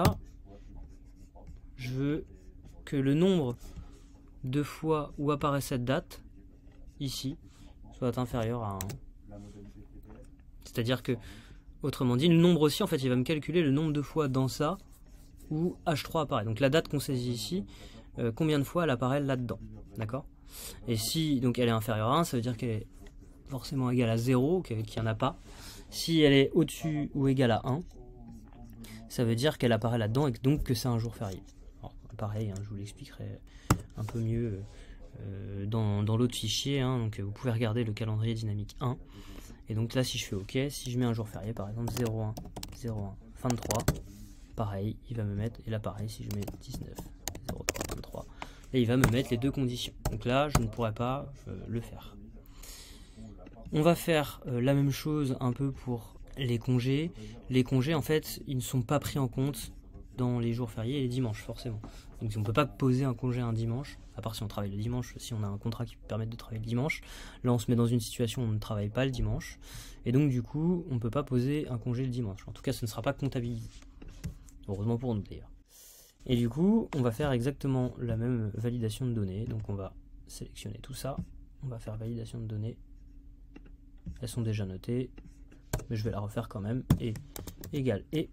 je veux que le nombre de fois où apparaît cette date, ici, soit inférieur à 1. C'est-à-dire que, autrement dit, le nombre aussi, en fait, il va me calculer le nombre de fois dans ça où H3 apparaît. Donc la date qu'on saisit ici, combien de fois elle apparaît là-dedans. D'accord ? Et si donc elle est inférieure à 1, ça veut dire qu'elle est forcément égale à 0, qu'il n'y en a pas. Si elle est au-dessus ou égale à 1, ça veut dire qu'elle apparaît là-dedans et donc que c'est un jour férié. Alors, pareil, hein, je vous l'expliquerai un peu mieux dans l'autre fichier, hein, donc vous pouvez regarder le calendrier dynamique 1. Et donc là, si je fais OK, si je mets un jour férié, par exemple 01, 01, 23, pareil, il va me mettre, et là pareil, si je mets 19, 03, 23, et il va me mettre les deux conditions. Donc là, je ne pourrais pas le faire. On va faire la même chose un peu pour les congés. Les congés, en fait, ils ne sont pas pris en compte dans les jours fériés et les dimanches, forcément. Donc on ne peut pas poser un congé un dimanche, à part si on travaille le dimanche, si on a un contrat qui permet de travailler le dimanche. Là, on se met dans une situation où on ne travaille pas le dimanche. Et donc, du coup, on ne peut pas poser un congé le dimanche. En tout cas, ce ne sera pas comptabilisé. Heureusement pour nous, d'ailleurs. Et du coup, on va faire exactement la même validation de données. Donc, on va sélectionner tout ça. On va faire validation de données. Elles sont déjà notées, mais je vais la refaire quand même. Et égale et.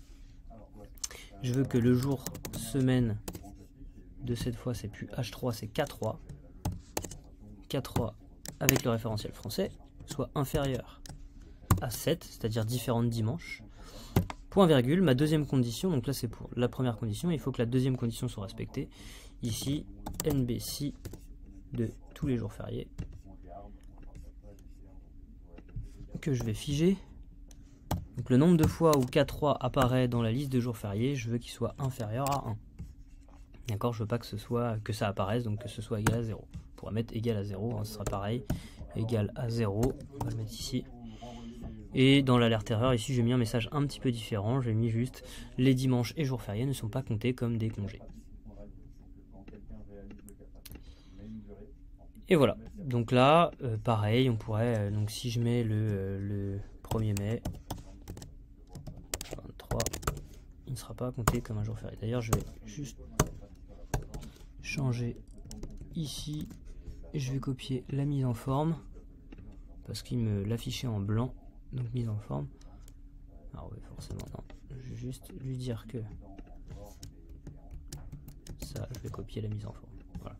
Je veux que le jour semaine de cette fois, c'est plus H3, c'est K3. K3 avec le référentiel français soit inférieur à 7, c'est-à-dire différent de dimanche. Point virgule, ma deuxième condition, donc là c'est pour la première condition, il faut que la deuxième condition soit respectée. Ici, NBC de tous les jours fériés, que je vais figer. Donc le nombre de fois où K3 apparaît dans la liste de jours fériés, je veux qu'il soit inférieur à 1. D'accord, je veux pas que ça apparaisse, donc que ce soit égal à 0. On pourra mettre égal à 0, hein, ce sera pareil. Égal à 0, on va le mettre ici. Et dans l'alerte erreur, ici j'ai mis un message un petit peu différent. J'ai mis juste les dimanches et jours fériés ne sont pas comptés comme des congés. Et voilà, donc là, pareil, on pourrait, donc si je mets le 1er mai, 23, il ne sera pas compté comme un jour férié. D'ailleurs, je vais juste changer ici, et je vais copier la mise en forme, parce qu'il me l'affichait en blanc, donc mise en forme. Alors oui, forcément, non, je vais juste lui dire que ça, je vais copier la mise en forme. Voilà.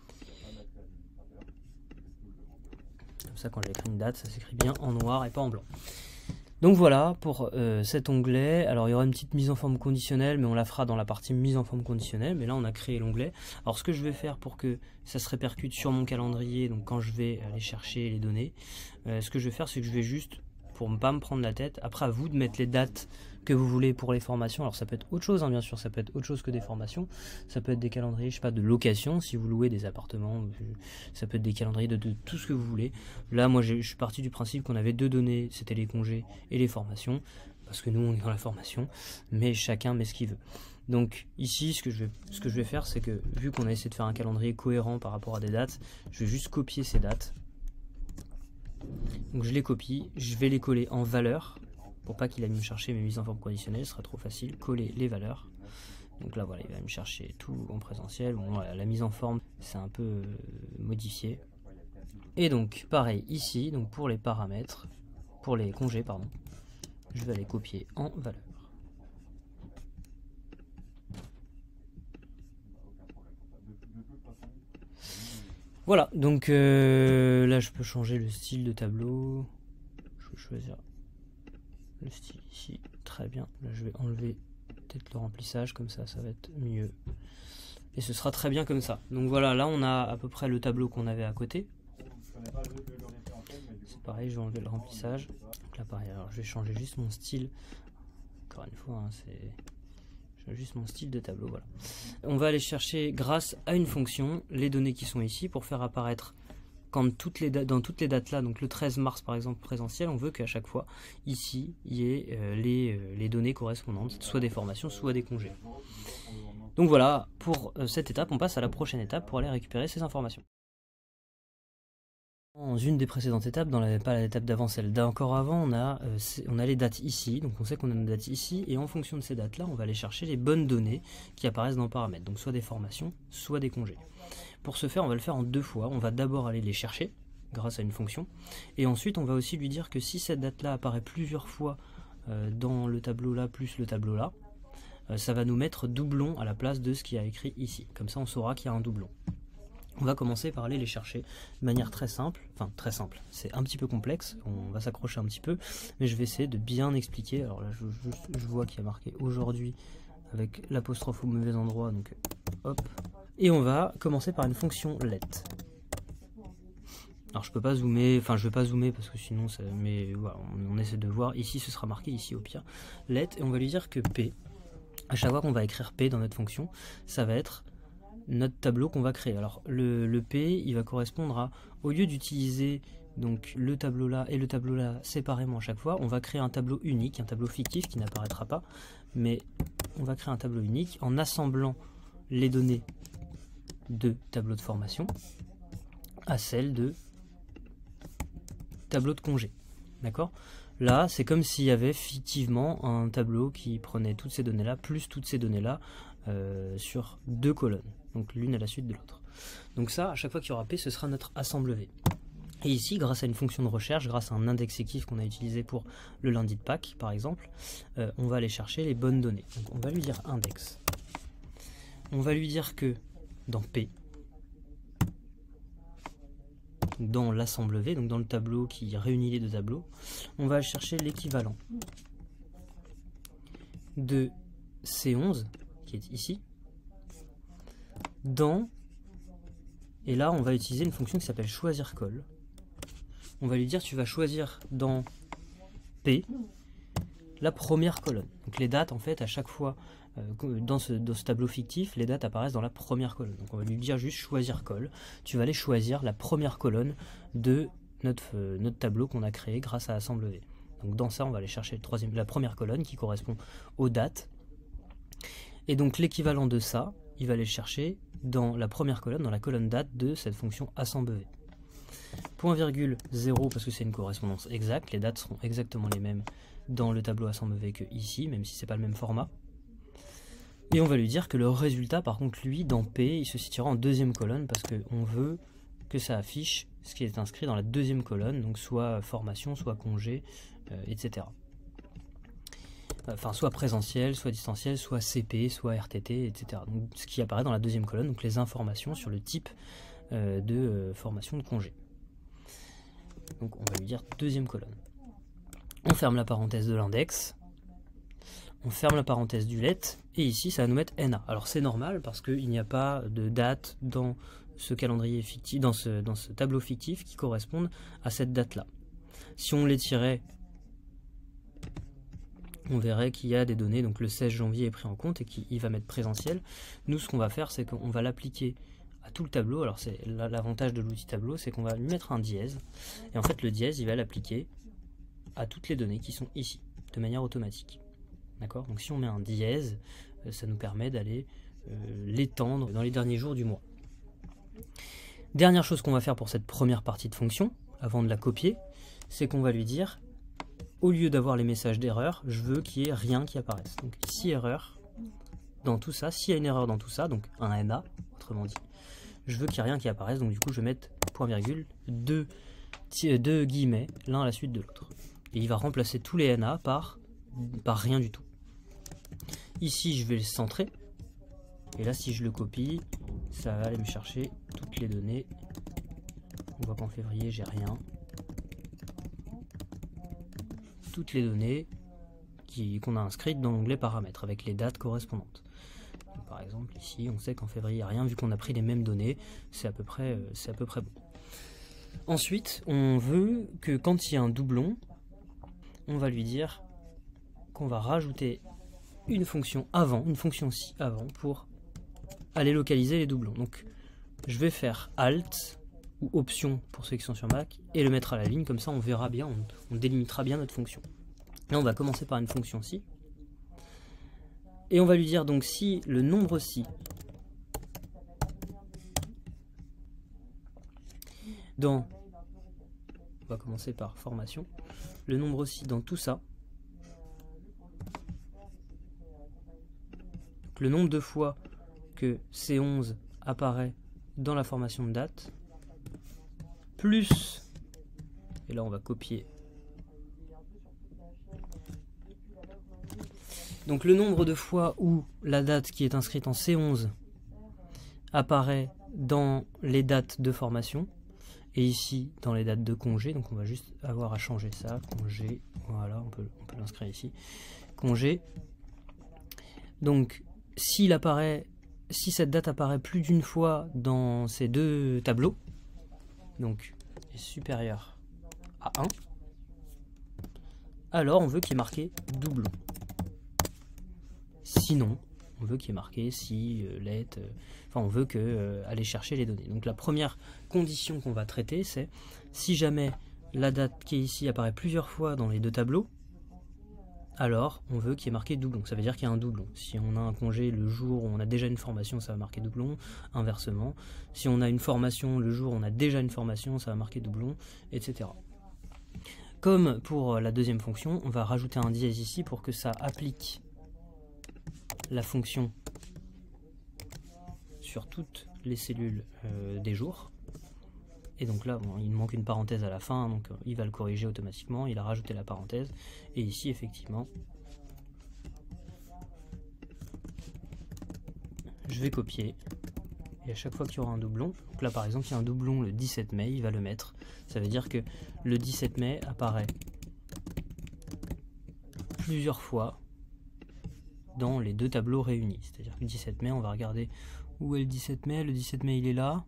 Comme ça, quand j'écris une date, ça s'écrit bien en noir et pas en blanc. Donc voilà pour cet onglet. Alors il y aura une petite mise en forme conditionnelle, mais on la fera dans la partie mise en forme conditionnelle. Mais là on a créé l'onglet. Alors ce que je vais faire pour que ça se répercute sur mon calendrier, donc quand je vais aller chercher les données, ce que je vais faire c'est que je vais juste, pour ne pas me prendre la tête, après à vous de mettre les dates que vous voulez pour les formations. Alors ça peut être autre chose, hein, bien sûr, ça peut être autre chose que des formations. Ça peut être des calendriers, je sais pas, de location, si vous louez des appartements. Ça peut être des calendriers de tout ce que vous voulez. Là, moi, je suis parti du principe qu'on avait deux données, c'était les congés et les formations, parce que nous, on est dans la formation, mais chacun met ce qu'il veut. Donc ici, ce que je vais faire, c'est que, vu qu'on a essayé de faire un calendrier cohérent par rapport à des dates, je vais juste copier ces dates. Donc je les copie, je vais les coller en valeur, pour pas qu'il aille me chercher mes mises en forme conditionnelles, ce sera trop facile. Coller les valeurs. Donc là voilà, il va me chercher tout en présentiel. Bon, voilà, la mise en forme c'est un peu modifié. Et donc pareil ici, donc pour les paramètres, pour les congés pardon, je vais les copier en valeur. Voilà, donc là je peux changer le style de tableau. Je vais choisir le style ici, très bien. Là je vais enlever peut-être le remplissage, comme ça va être mieux. Et ce sera très bien comme ça. Donc voilà, là on a à peu près le tableau qu'on avait à côté. C'est pareil, je vais enlever le remplissage. Donc là pareil, alors je vais changer juste mon style. Encore une fois, hein, c'est juste mon style de tableau, voilà. On va aller chercher, grâce à une fonction, les données qui sont ici pour faire apparaître, quand dans toutes les dates là, donc le 13 mars par exemple présentiel, on veut qu'à chaque fois, ici, il y ait les données correspondantes, soit des formations, soit des congés. Donc voilà, pour cette étape, on passe à la prochaine étape pour aller récupérer ces informations. Dans une des précédentes étapes, pas l'étape d'avant, celle d'encore avant, on a les dates ici, donc on sait qu'on a nos dates ici, et en fonction de ces dates-là, on va aller chercher les bonnes données qui apparaissent dans paramètres, donc soit des formations, soit des congés. Pour ce faire, on va le faire en deux fois. On va d'abord aller les chercher, grâce à une fonction, et ensuite on va aussi lui dire que si cette date-là apparaît plusieurs fois dans le tableau là, plus le tableau là, ça va nous mettre doublon à la place de ce qui a écrit ici. Comme ça, on saura qu'il y a un doublon. On va commencer par aller les chercher de manière très simple, enfin très simple, c'est un petit peu complexe, on va s'accrocher un petit peu, mais je vais essayer de bien expliquer. Alors là je vois qu'il y a marqué aujourd'hui avec l'apostrophe au mauvais endroit, donc hop, Et on va commencer par une fonction let. Alors je peux pas zoomer, enfin je vais pas zoomer parce que sinon ça, mais voilà, on essaie de voir, ici ce sera marqué ici au pire, let, et on va lui dire que P, à chaque fois qu'on va écrire P dans notre fonction, ça va être notre tableau qu'on va créer. Alors le P, il va correspondre à, au lieu d'utiliser donc le tableau là et le tableau là séparément à chaque fois, on va créer un tableau unique, un tableau fictif qui n'apparaîtra pas, mais on va créer un tableau unique en assemblant les données de tableau de formation à celles de tableau de congé. D'accord? Là, c'est comme s'il y avait fictivement un tableau qui prenait toutes ces données-là, plus toutes ces données-là, sur deux colonnes. Donc l'une à la suite de l'autre. Donc ça, à chaque fois qu'il y aura P, ce sera notre assemble V. Et ici, grâce à une fonction de recherche, grâce à un indexétif qu'on a utilisé pour le lundi de Pâques, par exemple, on va aller chercher les bonnes données. Donc on va lui dire index. On va lui dire que dans P, dans l'assemble V, donc dans le tableau qui réunit les deux tableaux, on va chercher l'équivalent de C11, qui est ici, dans, et là on va utiliser une fonction qui s'appelle choisir col. On va lui dire tu vas choisir dans P la première colonne. Donc les dates en fait à chaque fois dans ce tableau fictif, les dates apparaissent dans la première colonne. Donc on va lui dire juste choisir col. Tu vas aller choisir la première colonne de notre tableau qu'on a créé grâce à assemble V. Donc dans ça on va aller chercher la première colonne qui correspond aux dates. Et donc l'équivalent de ça, il va aller chercher dans la première colonne, dans la colonne date de cette fonction assemble V. Point virgule 0 parce que c'est une correspondance exacte, les dates seront exactement les mêmes dans le tableau assemble V que ici, même si c'est pas le même format. Et on va lui dire que le résultat, par contre, lui, dans P, il se situera en deuxième colonne parce qu'on veut que ça affiche ce qui est inscrit dans la deuxième colonne, donc soit formation, soit congé, etc. Enfin, soit présentiel, soit distanciel, soit CP, soit RTT, etc. Donc, ce qui apparaît dans la deuxième colonne, donc les informations sur le type de formation de congé. Donc on va lui dire deuxième colonne. On ferme la parenthèse de l'index, on ferme la parenthèse du let, et ici ça va nous mettre NA. Alors c'est normal parce qu'il n'y a pas de date dans ce calendrier fictif, dans ce tableau fictif qui corresponde à cette date-là. Si on les tirait, on verrait qu'il y a des données, donc le 16 janvier est pris en compte et qu'il va mettre présentiel. Nous ce qu'on va faire, c'est qu'on va l'appliquer à tout le tableau. Alors c'est l'avantage de l'outil tableau, c'est qu'on va lui mettre un dièse, et en fait le dièse il va l'appliquer à toutes les données qui sont ici, de manière automatique. D'accord? Donc si on met un dièse, ça nous permet d'aller l'étendre dans les derniers jours du mois. Dernière chose qu'on va faire pour cette première partie de fonction, avant de la copier, c'est qu'on va lui dire, au lieu d'avoir les messages d'erreur, je veux qu'il n'y ait rien qui apparaisse. Donc ici erreur, dans tout ça, s'il y a une erreur dans tout ça, donc un NA, autrement dit, je veux qu'il n'y ait rien qui apparaisse, donc du coup je vais mettre point virgule, deux guillemets, l'un à la suite de l'autre. Et il va remplacer tous les NA par rien du tout. Ici je vais le centrer, et là si je le copie, ça va aller me chercher toutes les données. On voit qu'en février j'ai rien. Toutes les données qu'on a inscrites dans l'onglet paramètres, avec les dates correspondantes. Donc, par exemple ici on sait qu'en février il n'y a rien, vu qu'on a pris les mêmes données, c'est à peu près bon. Ensuite on veut que quand il y a un doublon, on va lui dire qu'on va rajouter une fonction avant, une fonction si avant, pour aller localiser les doublons. Donc je vais faire Alt ou Option pour ceux qui sont sur Mac et le mettre à la ligne, comme ça on verra bien, on délimitera bien notre fonction. Là on va commencer par une fonction si, et on va lui dire donc si le nombre si dans, on va commencer par formation, le nombre si dans tout ça, donc le nombre de fois que C11 apparaît dans la formation de date, plus, et là on va copier, donc le nombre de fois où la date qui est inscrite en C11 apparaît dans les dates de formation, et ici dans les dates de congé, donc on va juste avoir à changer ça, congé, voilà, on peut l'inscrire ici, congé. Donc s'il apparaît, si cette date apparaît plus d'une fois dans ces deux tableaux, donc est supérieur à 1, alors on veut qu'il y ait marqué doublon. Sinon, on veut qu'il y ait marqué si, let, enfin on veut aller chercher les données. Donc la première condition qu'on va traiter, c'est si jamais la date qui est ici apparaît plusieurs fois dans les deux tableaux, alors on veut qu'il y ait marqué doublon. Ça veut dire qu'il y a un doublon. Si on a un congé le jour où on a déjà une formation, ça va marquer doublon. Inversement, si on a une formation le jour où on a déjà une formation, ça va marquer doublon, etc. Comme pour la deuxième fonction, on va rajouter un dièse ici pour que ça applique la fonction sur toutes les cellules des jours. Et donc là, bon, il manque une parenthèse à la fin, donc il va le corriger automatiquement, il a rajouté la parenthèse. Et ici, effectivement, je vais copier. Et à chaque fois qu'il y aura un doublon, donc là par exemple, il y a un doublon le 17 mai, il va le mettre. Ça veut dire que le 17 mai apparaît plusieurs fois dans les deux tableaux réunis. C'est-à-dire que le 17 mai, on va regarder où est le 17 mai. Le 17 mai, il est là.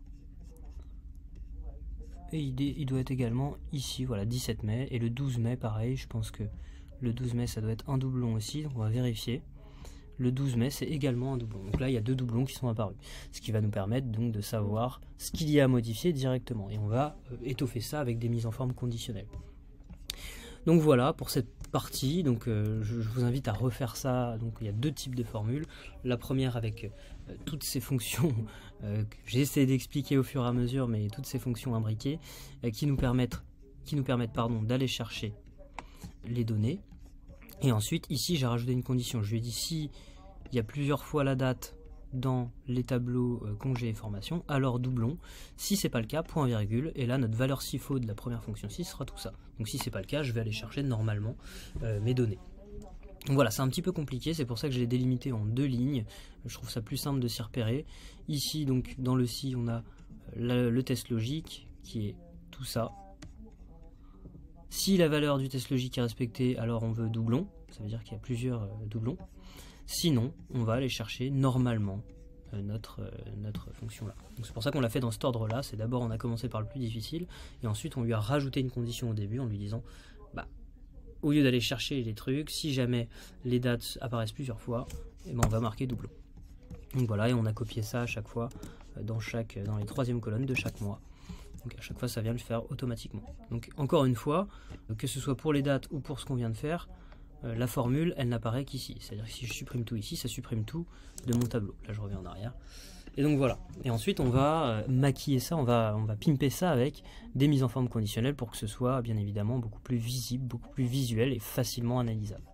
Et il doit être également ici, voilà, 17 mai. Et le 12 mai, pareil, je pense que le 12 mai, ça doit être un doublon aussi. Donc on va vérifier. Le 12 mai, c'est également un doublon. Donc là, il y a deux doublons qui sont apparus. Ce qui va nous permettre donc de savoir ce qu'il y a à modifier directement. Et on va étoffer ça avec des mises en forme conditionnelles. Donc voilà pour cette partie. Donc je vous invite à refaire ça. Donc il y a deux types de formules. La première avec toutes ces fonctions que j'ai essayé d'expliquer au fur et à mesure, mais toutes ces fonctions imbriquées qui nous permettent d'aller chercher les données. Et ensuite ici j'ai rajouté une condition. Je lui ai dit si il y a plusieurs fois la date dans les tableaux congé et formation, alors doublon. Si c'est pas le cas, point virgule, et là notre valeur SIFO de la première fonction 6 sera tout ça. Donc si c'est pas le cas, je vais aller chercher normalement mes données. Donc voilà, c'est un petit peu compliqué, c'est pour ça que je l'ai délimité en deux lignes. Je trouve ça plus simple de s'y repérer. Ici, donc dans le si, on a le test logique qui est tout ça. Si la valeur du test logique est respectée, alors on veut doublon. Ça veut dire qu'il y a plusieurs doublons. Sinon, on va aller chercher normalement notre fonction là. C'est pour ça qu'on l'a fait dans cet ordre là. C'est d'abord on a commencé par le plus difficile et ensuite on lui a rajouté une condition au début en lui disant bah, au lieu d'aller chercher les trucs, si jamais les dates apparaissent plusieurs fois, eh ben, on va marquer doublon. Donc voilà, et on a copié ça à chaque fois dans les troisièmes colonnes de chaque mois. Donc à chaque fois ça vient le faire automatiquement. Donc encore une fois, que ce soit pour les dates ou pour ce qu'on vient de faire, la formule, elle n'apparaît qu'ici. C'est-à-dire que si je supprime tout ici, ça supprime tout de mon tableau. Là, je reviens en arrière. Et donc voilà. Et ensuite, on va maquiller ça, on va pimper ça avec des mises en forme conditionnelles pour que ce soit, bien évidemment, beaucoup plus visible, beaucoup plus visuel et facilement analysable.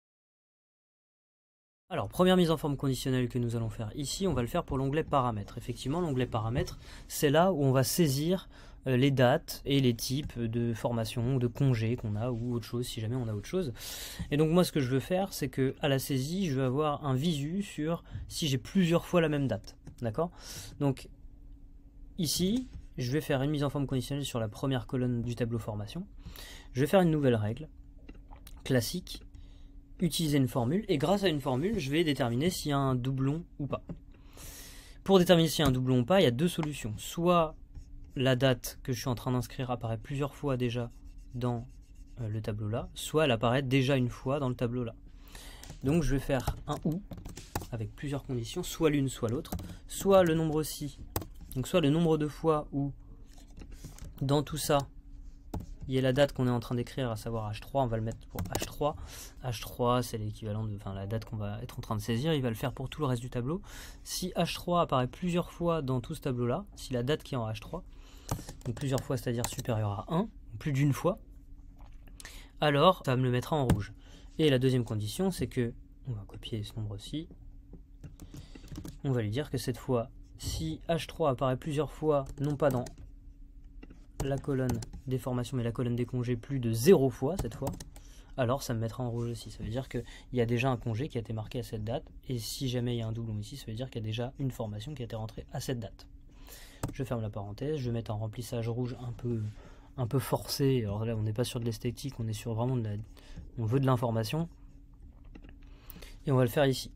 Alors, première mise en forme conditionnelle que nous allons faire ici, on va le faire pour l'onglet paramètres. Effectivement, l'onglet paramètres, c'est là où on va saisir les dates et les types de formation ou de congés qu'on a ou autre chose si jamais on a autre chose. Et donc moi ce que je veux faire c'est que à la saisie je veux avoir un visu sur si j'ai plusieurs fois la même date. D'accord? Donc ici je vais faire une mise en forme conditionnelle sur la première colonne du tableau formation. Je vais faire une nouvelle règle classique, utiliser une formule et grâce à une formule je vais déterminer s'il y a un doublon ou pas. Pour déterminer s'il y a un doublon ou pas, il y a deux solutions. Soit la date que je suis en train d'inscrire apparaît plusieurs fois déjà dans le tableau là, soit elle apparaît déjà une fois dans le tableau là. Donc je vais faire un ou avec plusieurs conditions, soit l'une soit l'autre, soit le nombre si, donc soit le nombre de fois où dans tout ça il y a la date qu'on est en train d'écrire, à savoir H3, on va le mettre pour H3. H3 c'est l'équivalent de la date qu'on va être en train de saisir, il va le faire pour tout le reste du tableau. Si H3 apparaît plusieurs fois dans tout ce tableau là, si la date qui est en H3, donc plusieurs fois c'est-à-dire supérieur à 1, plus d'une fois, alors ça me le mettra en rouge. Et la deuxième condition c'est que, on va copier ce nombre-ci, on va lui dire que cette fois, si H3 apparaît plusieurs fois, non pas dans la colonne des formations mais la colonne des congés plus de 0 fois cette fois, alors ça me mettra en rouge aussi. Ça veut dire qu'il y a déjà un congé qui a été marqué à cette date, et si jamais il y a un doublon ici, ça veut dire qu'il y a déjà une formation qui a été rentrée à cette date. Je ferme la parenthèse, je vais mettre un remplissage rouge un peu forcé. Alors là on n'est pas sur de l'esthétique, on est sur vraiment on veut de l'information, et on va le faire ici.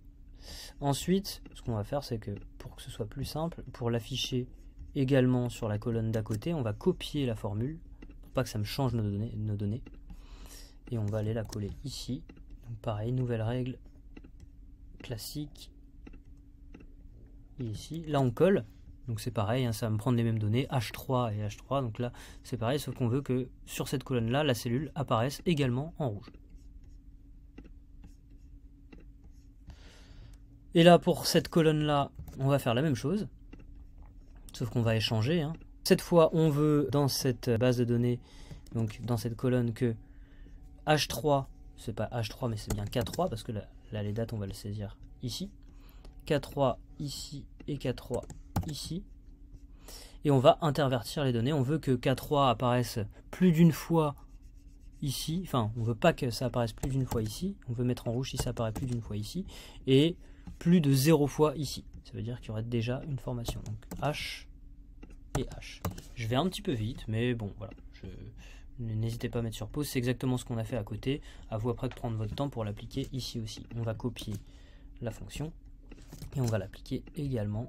Ensuite, ce qu'on va faire, c'est que pour que ce soit plus simple, pour l'afficher également sur la colonne d'à côté, on va copier la formule, pour pas que ça me change nos données. Et on va aller la coller ici. Donc pareil, nouvelle règle classique. Et ici, là on colle. Donc c'est pareil, hein, ça va me prendre les mêmes données, H3 et H3. Donc là, c'est pareil, sauf qu'on veut que sur cette colonne-là, la cellule apparaisse également en rouge. Et là, pour cette colonne-là, on va faire la même chose. Sauf qu'on va échanger. Hein. Cette fois, on veut, dans cette base de données, donc dans cette colonne, que H3, c'est pas H3, mais c'est bien K3, parce que là, les dates, on va le saisir ici. K3 ici et K3 ici. Et on va intervertir les données. On veut que K3 apparaisse plus d'une fois ici. Enfin, on veut pas que ça apparaisse plus d'une fois ici. On veut mettre en rouge si ça apparaît plus d'une fois ici. Et plus de 0 fois ici. Ça veut dire qu'il y aurait déjà une formation. Donc H et H. Je vais un petit peu vite, mais bon, voilà. N'hésitez pas à mettre sur pause. C'est exactement ce qu'on a fait à côté. À vous après de prendre votre temps pour l'appliquer ici aussi. On va copier la fonction. Et on va l'appliquer également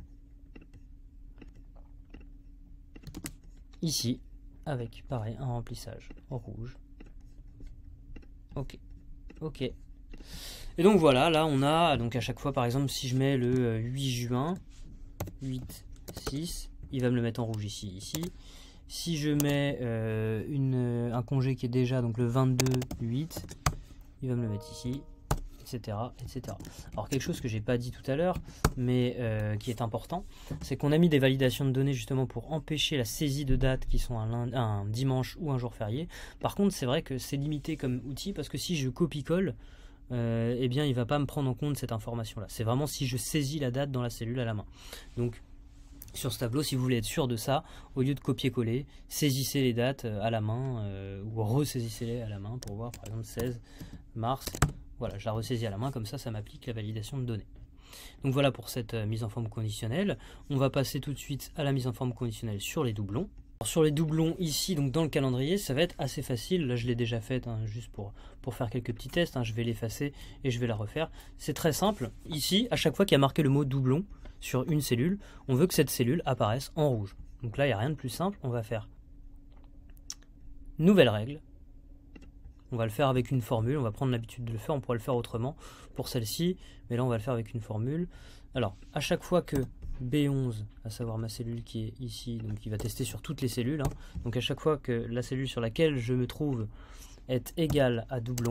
ici, avec pareil un remplissage en rouge. Ok, ok. Et donc voilà, là on a, donc à chaque fois par exemple si je mets le 8 juin, 8, 6, il va me le mettre en rouge ici, ici. Si je mets un congé qui est déjà donc le 22, 8, il va me le mettre ici. Etc., etc. Alors quelque chose que j'ai pas dit tout à l'heure, mais qui est important, c'est qu'on a mis des validations de données justement pour empêcher la saisie de dates qui sont un dimanche ou un jour férié. Par contre, c'est vrai que c'est limité comme outil parce que si je copie-colle, eh bien il va pas me prendre en compte cette information-là. C'est vraiment si je saisis la date dans la cellule à la main. Donc sur ce tableau, si vous voulez être sûr de ça, au lieu de copier-coller, saisissez les dates à la main ou ressaisissez-les à la main pour voir par exemple 16 mars. Voilà, je la ressaisis à la main, comme ça m'applique la validation de données. Donc voilà pour cette mise en forme conditionnelle. On va passer tout de suite à la mise en forme conditionnelle sur les doublons. Alors, sur les doublons ici, donc dans le calendrier, ça va être assez facile. Là, je l'ai déjà fait, hein, juste pour faire quelques petits tests. Hein. Je vais l'effacer et je vais la refaire. C'est très simple. Ici, à chaque fois qu'il y a marqué le mot doublon sur une cellule, on veut que cette cellule apparaisse en rouge. Donc là, il n'y a rien de plus simple. On va faire nouvelle règle. On va le faire avec une formule, on va prendre l'habitude de le faire, on pourrait le faire autrement pour celle-ci, mais là on va le faire avec une formule. Alors, à chaque fois que B11, à savoir ma cellule qui est ici, donc qui va tester sur toutes les cellules, hein, donc à chaque fois que la cellule sur laquelle je me trouve est égale à doublon,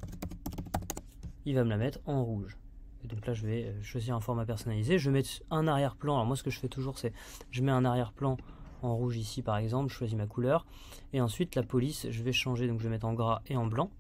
il va me la mettre en rouge. Et donc là je vais choisir un format personnalisé, je vais mettre un arrière-plan. Alors moi ce que je fais toujours c'est, je mets un arrière-plan en rouge ici par exemple, je choisis ma couleur, et ensuite la police je vais changer, donc je vais mettre en gras et en blanc,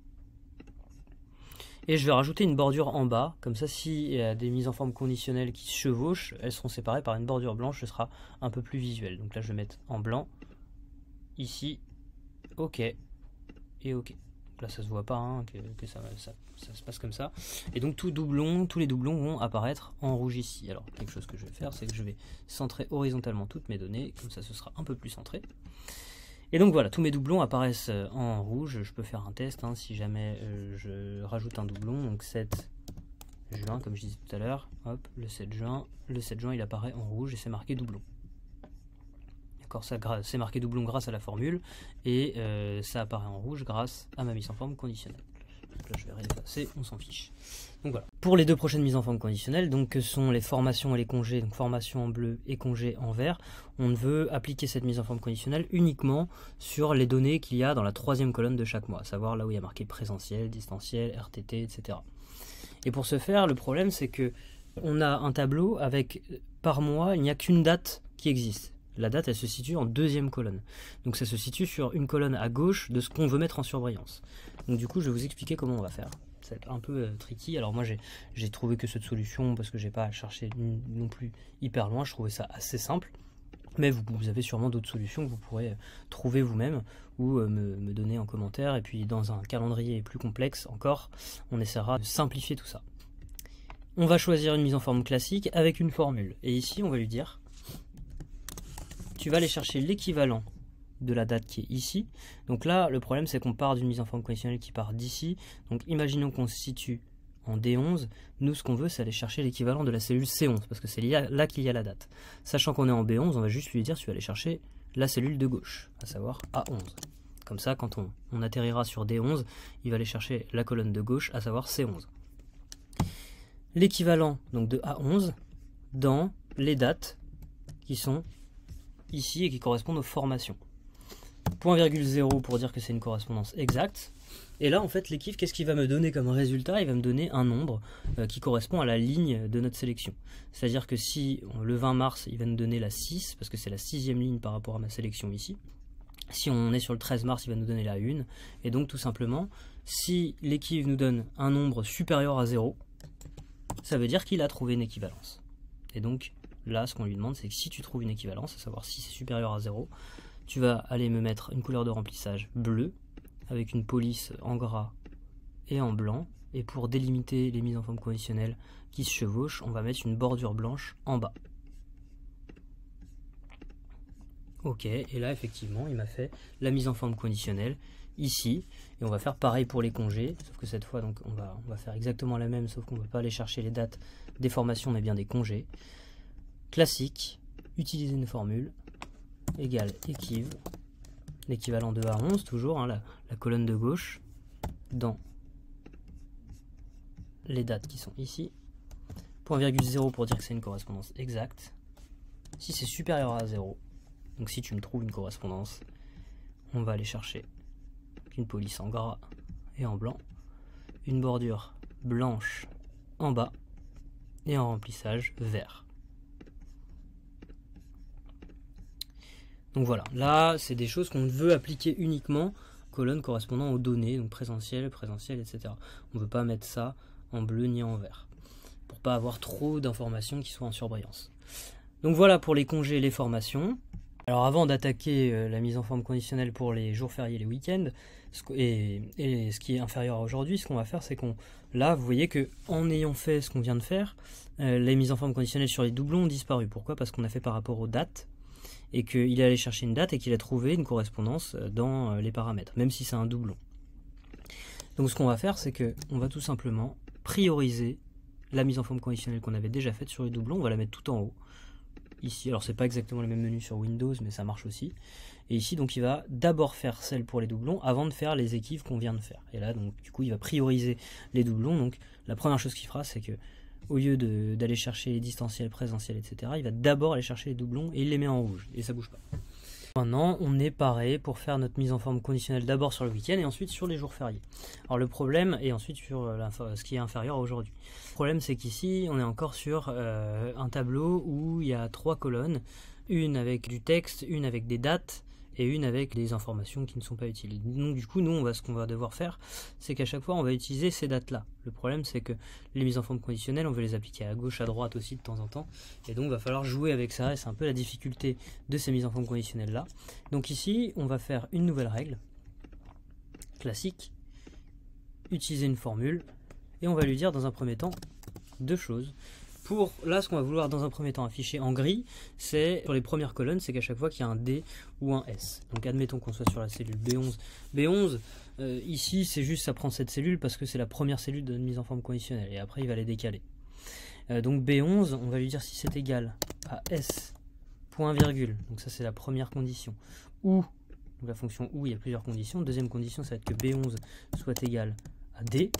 et je vais rajouter une bordure en bas, comme ça s'il y a des mises en forme conditionnelles qui se chevauchent, elles seront séparées par une bordure blanche, ce sera un peu plus visuel. Donc là je vais mettre en blanc, ici, ok, et ok. Donc là ça se voit pas, hein, que ça se passe comme ça. Et donc tous les doublons vont apparaître en rouge ici. Alors quelque chose que je vais faire, c'est que je vais centrer horizontalement toutes mes données, comme ça ce sera un peu plus centré. Et donc voilà, tous mes doublons apparaissent en rouge. Je peux faire un test hein, si jamais je rajoute un doublon. Donc 7 juin, comme je disais tout à l'heure, hop, le 7 juin il apparaît en rouge et c'est marqué doublon. D'accord, c'est marqué doublon grâce à la formule et ça apparaît en rouge grâce à ma mise en forme conditionnelle. Donc là je vais l'effacer, on s'en fiche. Donc voilà. Pour les deux prochaines mises en forme conditionnelles, donc que sont les formations et les congés, donc formation en bleu et congés en vert, on veut appliquer cette mise en forme conditionnelle uniquement sur les données qu'il y a dans la troisième colonne de chaque mois, à savoir là où il y a marqué présentiel, distanciel, RTT, etc. Et pour ce faire, le problème c'est que on a un tableau avec par mois, il n'y a qu'une date qui existe. La date, elle se situe en deuxième colonne. Donc ça se situe sur une colonne à gauche de ce qu'on veut mettre en surbrillance. Donc du coup, je vais vous expliquer comment on va faire. C'est un peu tricky. Alors moi, j'ai trouvé que cette solution, parce que j'ai pas cherché non plus hyper loin, je trouvais ça assez simple. Mais vous avez sûrement d'autres solutions que vous pourrez trouver vous-même ou me donner en commentaire. Et puis dans un calendrier plus complexe encore, on essaiera de simplifier tout ça. On va choisir une mise en forme classique avec une formule. Et ici, on va lui dire... Tu vas aller chercher l'équivalent de la date qui est ici. Donc là, le problème, c'est qu'on part d'une mise en forme conditionnelle qui part d'ici. Donc imaginons qu'on se situe en D11, nous ce qu'on veut c'est aller chercher l'équivalent de la cellule C11, parce que c'est là qu'il y a la date. Sachant qu'on est en B11, on va juste lui dire tu vas aller chercher la cellule de gauche, à savoir A11. Comme ça, quand on atterrira sur D11, il va aller chercher la colonne de gauche, à savoir C11. L'équivalent donc de A11 dans les dates qui sont ici et qui correspondent aux formations. Point virgule 0 pour dire que c'est une correspondance exacte. Et là, en fait, l'équive, qu'est-ce qu'il va me donner comme résultat? Il va me donner un nombre qui correspond à la ligne de notre sélection. C'est-à-dire que si le 20 mars, il va nous donner la 6, parce que c'est la 6e ligne par rapport à ma sélection ici. Si on est sur le 13 mars, il va nous donner la 1. Et donc, tout simplement, si l'équive nous donne un nombre supérieur à 0, ça veut dire qu'il a trouvé une équivalence. Et donc, là, ce qu'on lui demande, c'est que si tu trouves une équivalence, à savoir si c'est supérieur à 0, tu vas aller me mettre une couleur de remplissage bleue, avec une police en gras et en blanc. Et pour délimiter les mises en forme conditionnelles qui se chevauchent, on va mettre une bordure blanche en bas. Ok, et là effectivement il m'a fait la mise en forme conditionnelle ici, et on va faire pareil pour les congés, sauf que cette fois donc on va faire exactement la même, sauf qu'on ne va pas aller chercher les dates des formations mais bien des congés. Classique, utiliser une formule, égale équive, l'équivalent de A11 toujours, hein, la colonne de gauche, dans les dates qui sont ici, point virgule 0 pour dire que c'est une correspondance exacte. Si c'est supérieur à 0, donc si tu me trouves une correspondance, on va aller chercher une police en gras et en blanc, une bordure blanche en bas et un remplissage vert. Donc voilà, là c'est des choses qu'on veut appliquer uniquement colonnes correspondant aux données, donc présentiel, etc. On ne veut pas mettre ça en bleu ni en vert, pour pas avoir trop d'informations qui soient en surbrillance. Donc voilà pour les congés et les formations. Alors avant d'attaquer la mise en forme conditionnelle pour les jours fériés et les week-ends, et ce qui est inférieur à aujourd'hui, ce qu'on va faire, c'est là, vous voyez que en ayant fait ce qu'on vient de faire, les mises en forme conditionnelles sur les doublons ont disparu. Pourquoi? Parce qu'on a fait par rapport aux dates, et qu'il est allé chercher une date et qu'il a trouvé une correspondance dans les paramètres, même si c'est un doublon. Donc ce qu'on va faire, c'est qu'on va tout simplement prioriser la mise en forme conditionnelle qu'on avait déjà faite sur les doublons. On va la mettre tout en haut. Ici, alors c'est pas exactement le même menu sur Windows, mais ça marche aussi. Et ici, donc il va d'abord faire celle pour les doublons avant de faire les équives qu'on vient de faire. Et là, donc du coup, il va prioriser les doublons. Donc la première chose qu'il fera, c'est que au lieu d'aller chercher les distanciels, présentiels, etc., il va d'abord aller chercher les doublons et il les met en rouge. Et ça bouge pas. Maintenant, on est paré pour faire notre mise en forme conditionnelle d'abord sur le week-end et ensuite sur les jours fériés. Alors le problème, et ensuite sur ce qui est inférieur à aujourd'hui. Le problème, c'est qu'ici, on est encore sur un tableau où il y a 3 colonnes, une avec du texte, une avec des dates et une avec des informations qui ne sont pas utiles. Donc du coup, nous, ce qu'on va devoir faire, c'est qu'à chaque fois, on va utiliser ces dates-là. Le problème, c'est que les mises en forme conditionnelles, on veut les appliquer à gauche, à droite aussi de temps en temps. Et donc, il va falloir jouer avec ça, et c'est un peu la difficulté de ces mises en forme conditionnelles-là. Donc ici, on va faire une nouvelle règle, classique, utiliser une formule, et on va lui dire dans un premier temps 2 choses. Là, ce qu'on va vouloir dans un premier temps afficher en gris, c'est sur les premières colonnes, c'est qu'à chaque fois qu'il y a un D ou un S. Donc admettons qu'on soit sur la cellule B11. B11, ici, c'est juste, ça prend cette cellule parce que c'est la première cellule de notre mise en forme conditionnelle. Et après, il va les décaler. Donc B11, on va lui dire si c'est égal à S, point virgule. Donc ça, c'est la première condition. Ou, donc la fonction ou, il y a plusieurs conditions. Deuxième condition, ça va être que B11 soit égal à D.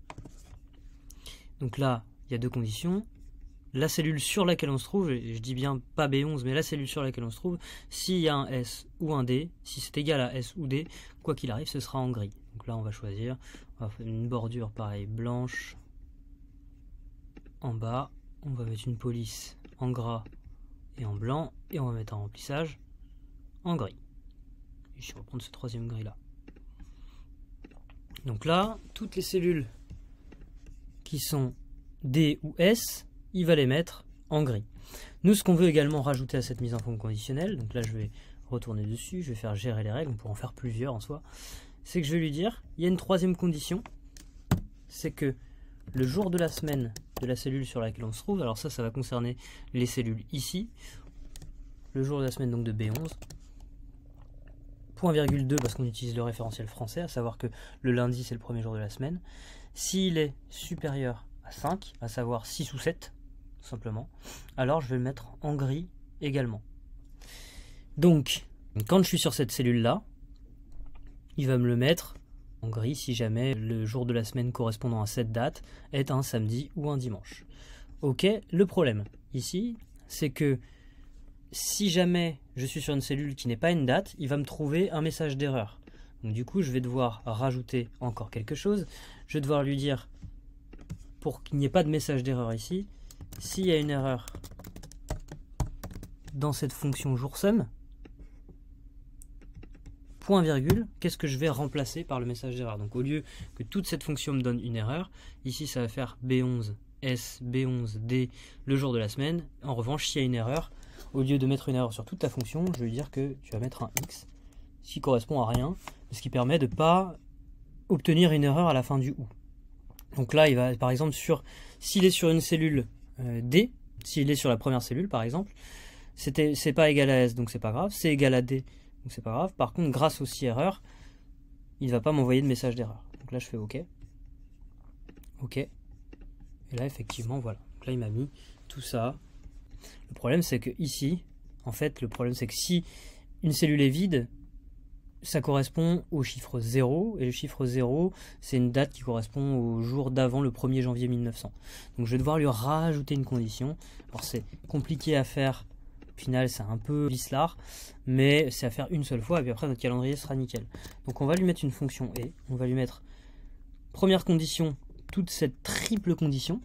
Donc là, il y a 2 conditions. La cellule sur laquelle on se trouve, je dis bien pas B11, mais la cellule sur laquelle on se trouve, s'il y a un S ou un D, si c'est égal à S ou D, quoi qu'il arrive, ce sera en gris. Donc là, on va choisir, on va faire une bordure pareil, blanche en bas, on va mettre une police en gras et en blanc, et on va mettre un remplissage en gris. Et je vais reprendre ce 3e gris là. Donc là, toutes les cellules qui sont D ou S, il va les mettre en gris. Nous, ce qu'on veut également rajouter à cette mise en forme conditionnelle, donc là je vais retourner dessus, je vais faire gérer les règles, on pourra en faire plusieurs en soi, c'est que je vais lui dire, il y a une 3e condition, c'est que le jour de la semaine de la cellule sur laquelle on se trouve, alors ça va concerner les cellules ici, le jour de la semaine donc de B11, point virgule 2 parce qu'on utilise le référentiel français, à savoir que le lundi c'est le premier jour de la semaine. S'il est supérieur à 5, à savoir 6 ou 7, tout simplement, alors je vais le mettre en gris également. Donc, quand je suis sur cette cellule-là, il va me le mettre en gris si jamais le jour de la semaine correspondant à cette date est un samedi ou un dimanche. Ok, le problème ici, c'est que si jamais je suis sur une cellule qui n'est pas une date, il va me trouver un message d'erreur. Donc du coup, je vais devoir rajouter encore quelque chose. Je vais devoir lui dire, pour qu'il n'y ait pas de message d'erreur ici, s'il y a une erreur dans cette fonction joursum, point virgule, qu'est-ce que je vais remplacer par le message d'erreur? Donc au lieu que toute cette fonction me donne une erreur, ici ça va faire B11S, B11D le jour de la semaine. En revanche, s'il y a une erreur, au lieu de mettre une erreur sur toute ta fonction, je vais lui dire que tu vas mettre un X, ce qui correspond à rien, ce qui permet de ne pas obtenir une erreur à la fin du OU. Donc là, il va, par exemple, s'il est sur une cellule D, s'il est sur la première cellule, par exemple, c'est pas égal à S, donc c'est pas grave, c'est égal à D, donc c'est pas grave. Par contre, grâce au si erreur, il va pas m'envoyer de message d'erreur. Donc là, je fais OK. OK. Et là, effectivement, voilà. Donc là, il m'a mis tout ça. Le problème, c'est que ici, en fait, le problème, c'est que si une cellule est vide, ça correspond au chiffre 0, et le chiffre 0, c'est une date qui correspond au jour d'avant le 1er janvier 1900. Donc je vais devoir lui rajouter une condition. Alors c'est compliqué à faire, au final c'est un peu vicelard, mais c'est à faire une seule fois, et puis après notre calendrier sera nickel. Donc on va lui mettre une fonction et, on va lui mettre, première condition, toute cette triple condition,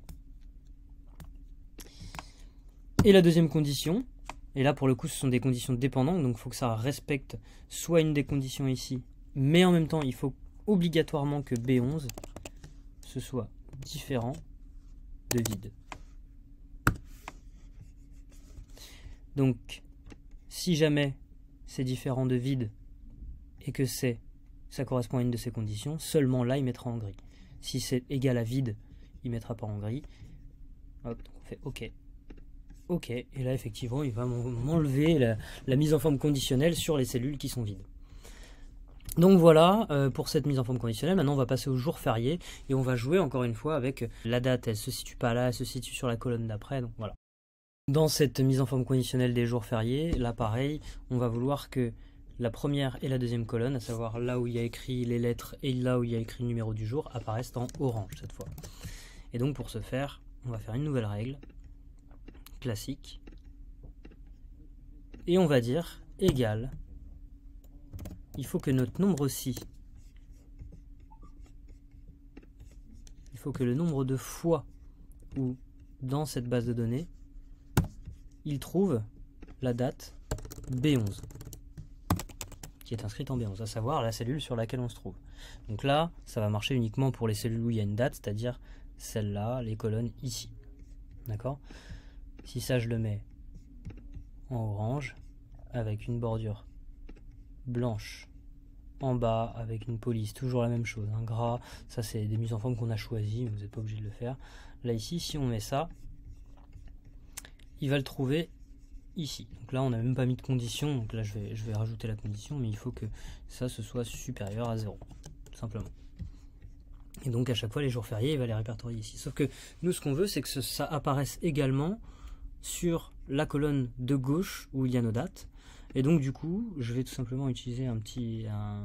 et la deuxième condition, et là pour le coup ce sont des conditions dépendantes, donc il faut que ça respecte soit une des conditions ici, mais en même temps il faut obligatoirement que B11 ce soit différent de vide. Donc si jamais c'est différent de vide et que ça correspond à une de ces conditions, seulement là il mettra en gris. Si c'est égal à vide, il mettra pas en gris. Hop, donc on fait OK. OK, et là effectivement il va m'enlever la mise en forme conditionnelle sur les cellules qui sont vides. Donc voilà pour cette mise en forme conditionnelle. Maintenant on va passer au jour férié et on va jouer encore une fois avec la date, elle se situe pas là, elle se situe sur la colonne d'après, donc voilà. Dans cette mise en forme conditionnelle des jours fériés, là pareil, on va vouloir que la première et la deuxième colonne, à savoir là où il y a écrit les lettres et là où il y a écrit le numéro du jour, apparaissent en orange cette fois. Et donc pour ce faire, on va faire une nouvelle règle classique et on va dire égal, il faut que notre nombre ci, il faut que le nombre de fois où dans cette base de données il trouve la date B11 qui est inscrite en B11, à savoir la cellule sur laquelle on se trouve. Donc là ça va marcher uniquement pour les cellules où il y a une date, c'est-à-dire celle-là, les colonnes ici, d'accord. Si ça je le mets en orange avec une bordure blanche en bas avec une police, toujours la même chose, un gras, ça c'est des mises en forme qu'on a choisies, vous n'êtes pas obligé de le faire. Là ici, si on met ça, il va le trouver ici. Donc là on n'a même pas mis de condition, donc là je vais rajouter la condition, mais il faut que ça ce soit supérieur à 0, tout simplement. Et donc à chaque fois les jours fériés, il va les répertorier ici. Sauf que nous ce qu'on veut, c'est que ça apparaisse également sur la colonne de gauche où il y a nos dates. Et donc du coup, je vais tout simplement utiliser un petit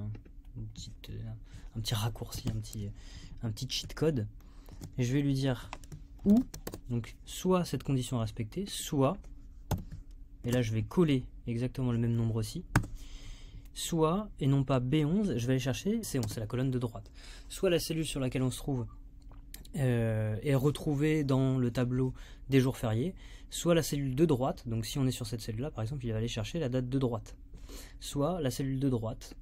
raccourci, un petit cheat code. Et je vais lui dire ou, donc soit cette condition est respectée, soit, et là je vais coller exactement le même nombre aussi, soit, et non pas B11, je vais aller chercher C11, c'est la colonne de droite. Soit la cellule sur laquelle on se trouve est retrouvée dans le tableau des jours fériés, soit la cellule de droite, donc si on est sur cette cellule là par exemple, il va aller chercher la date de droite, soit la cellule de droite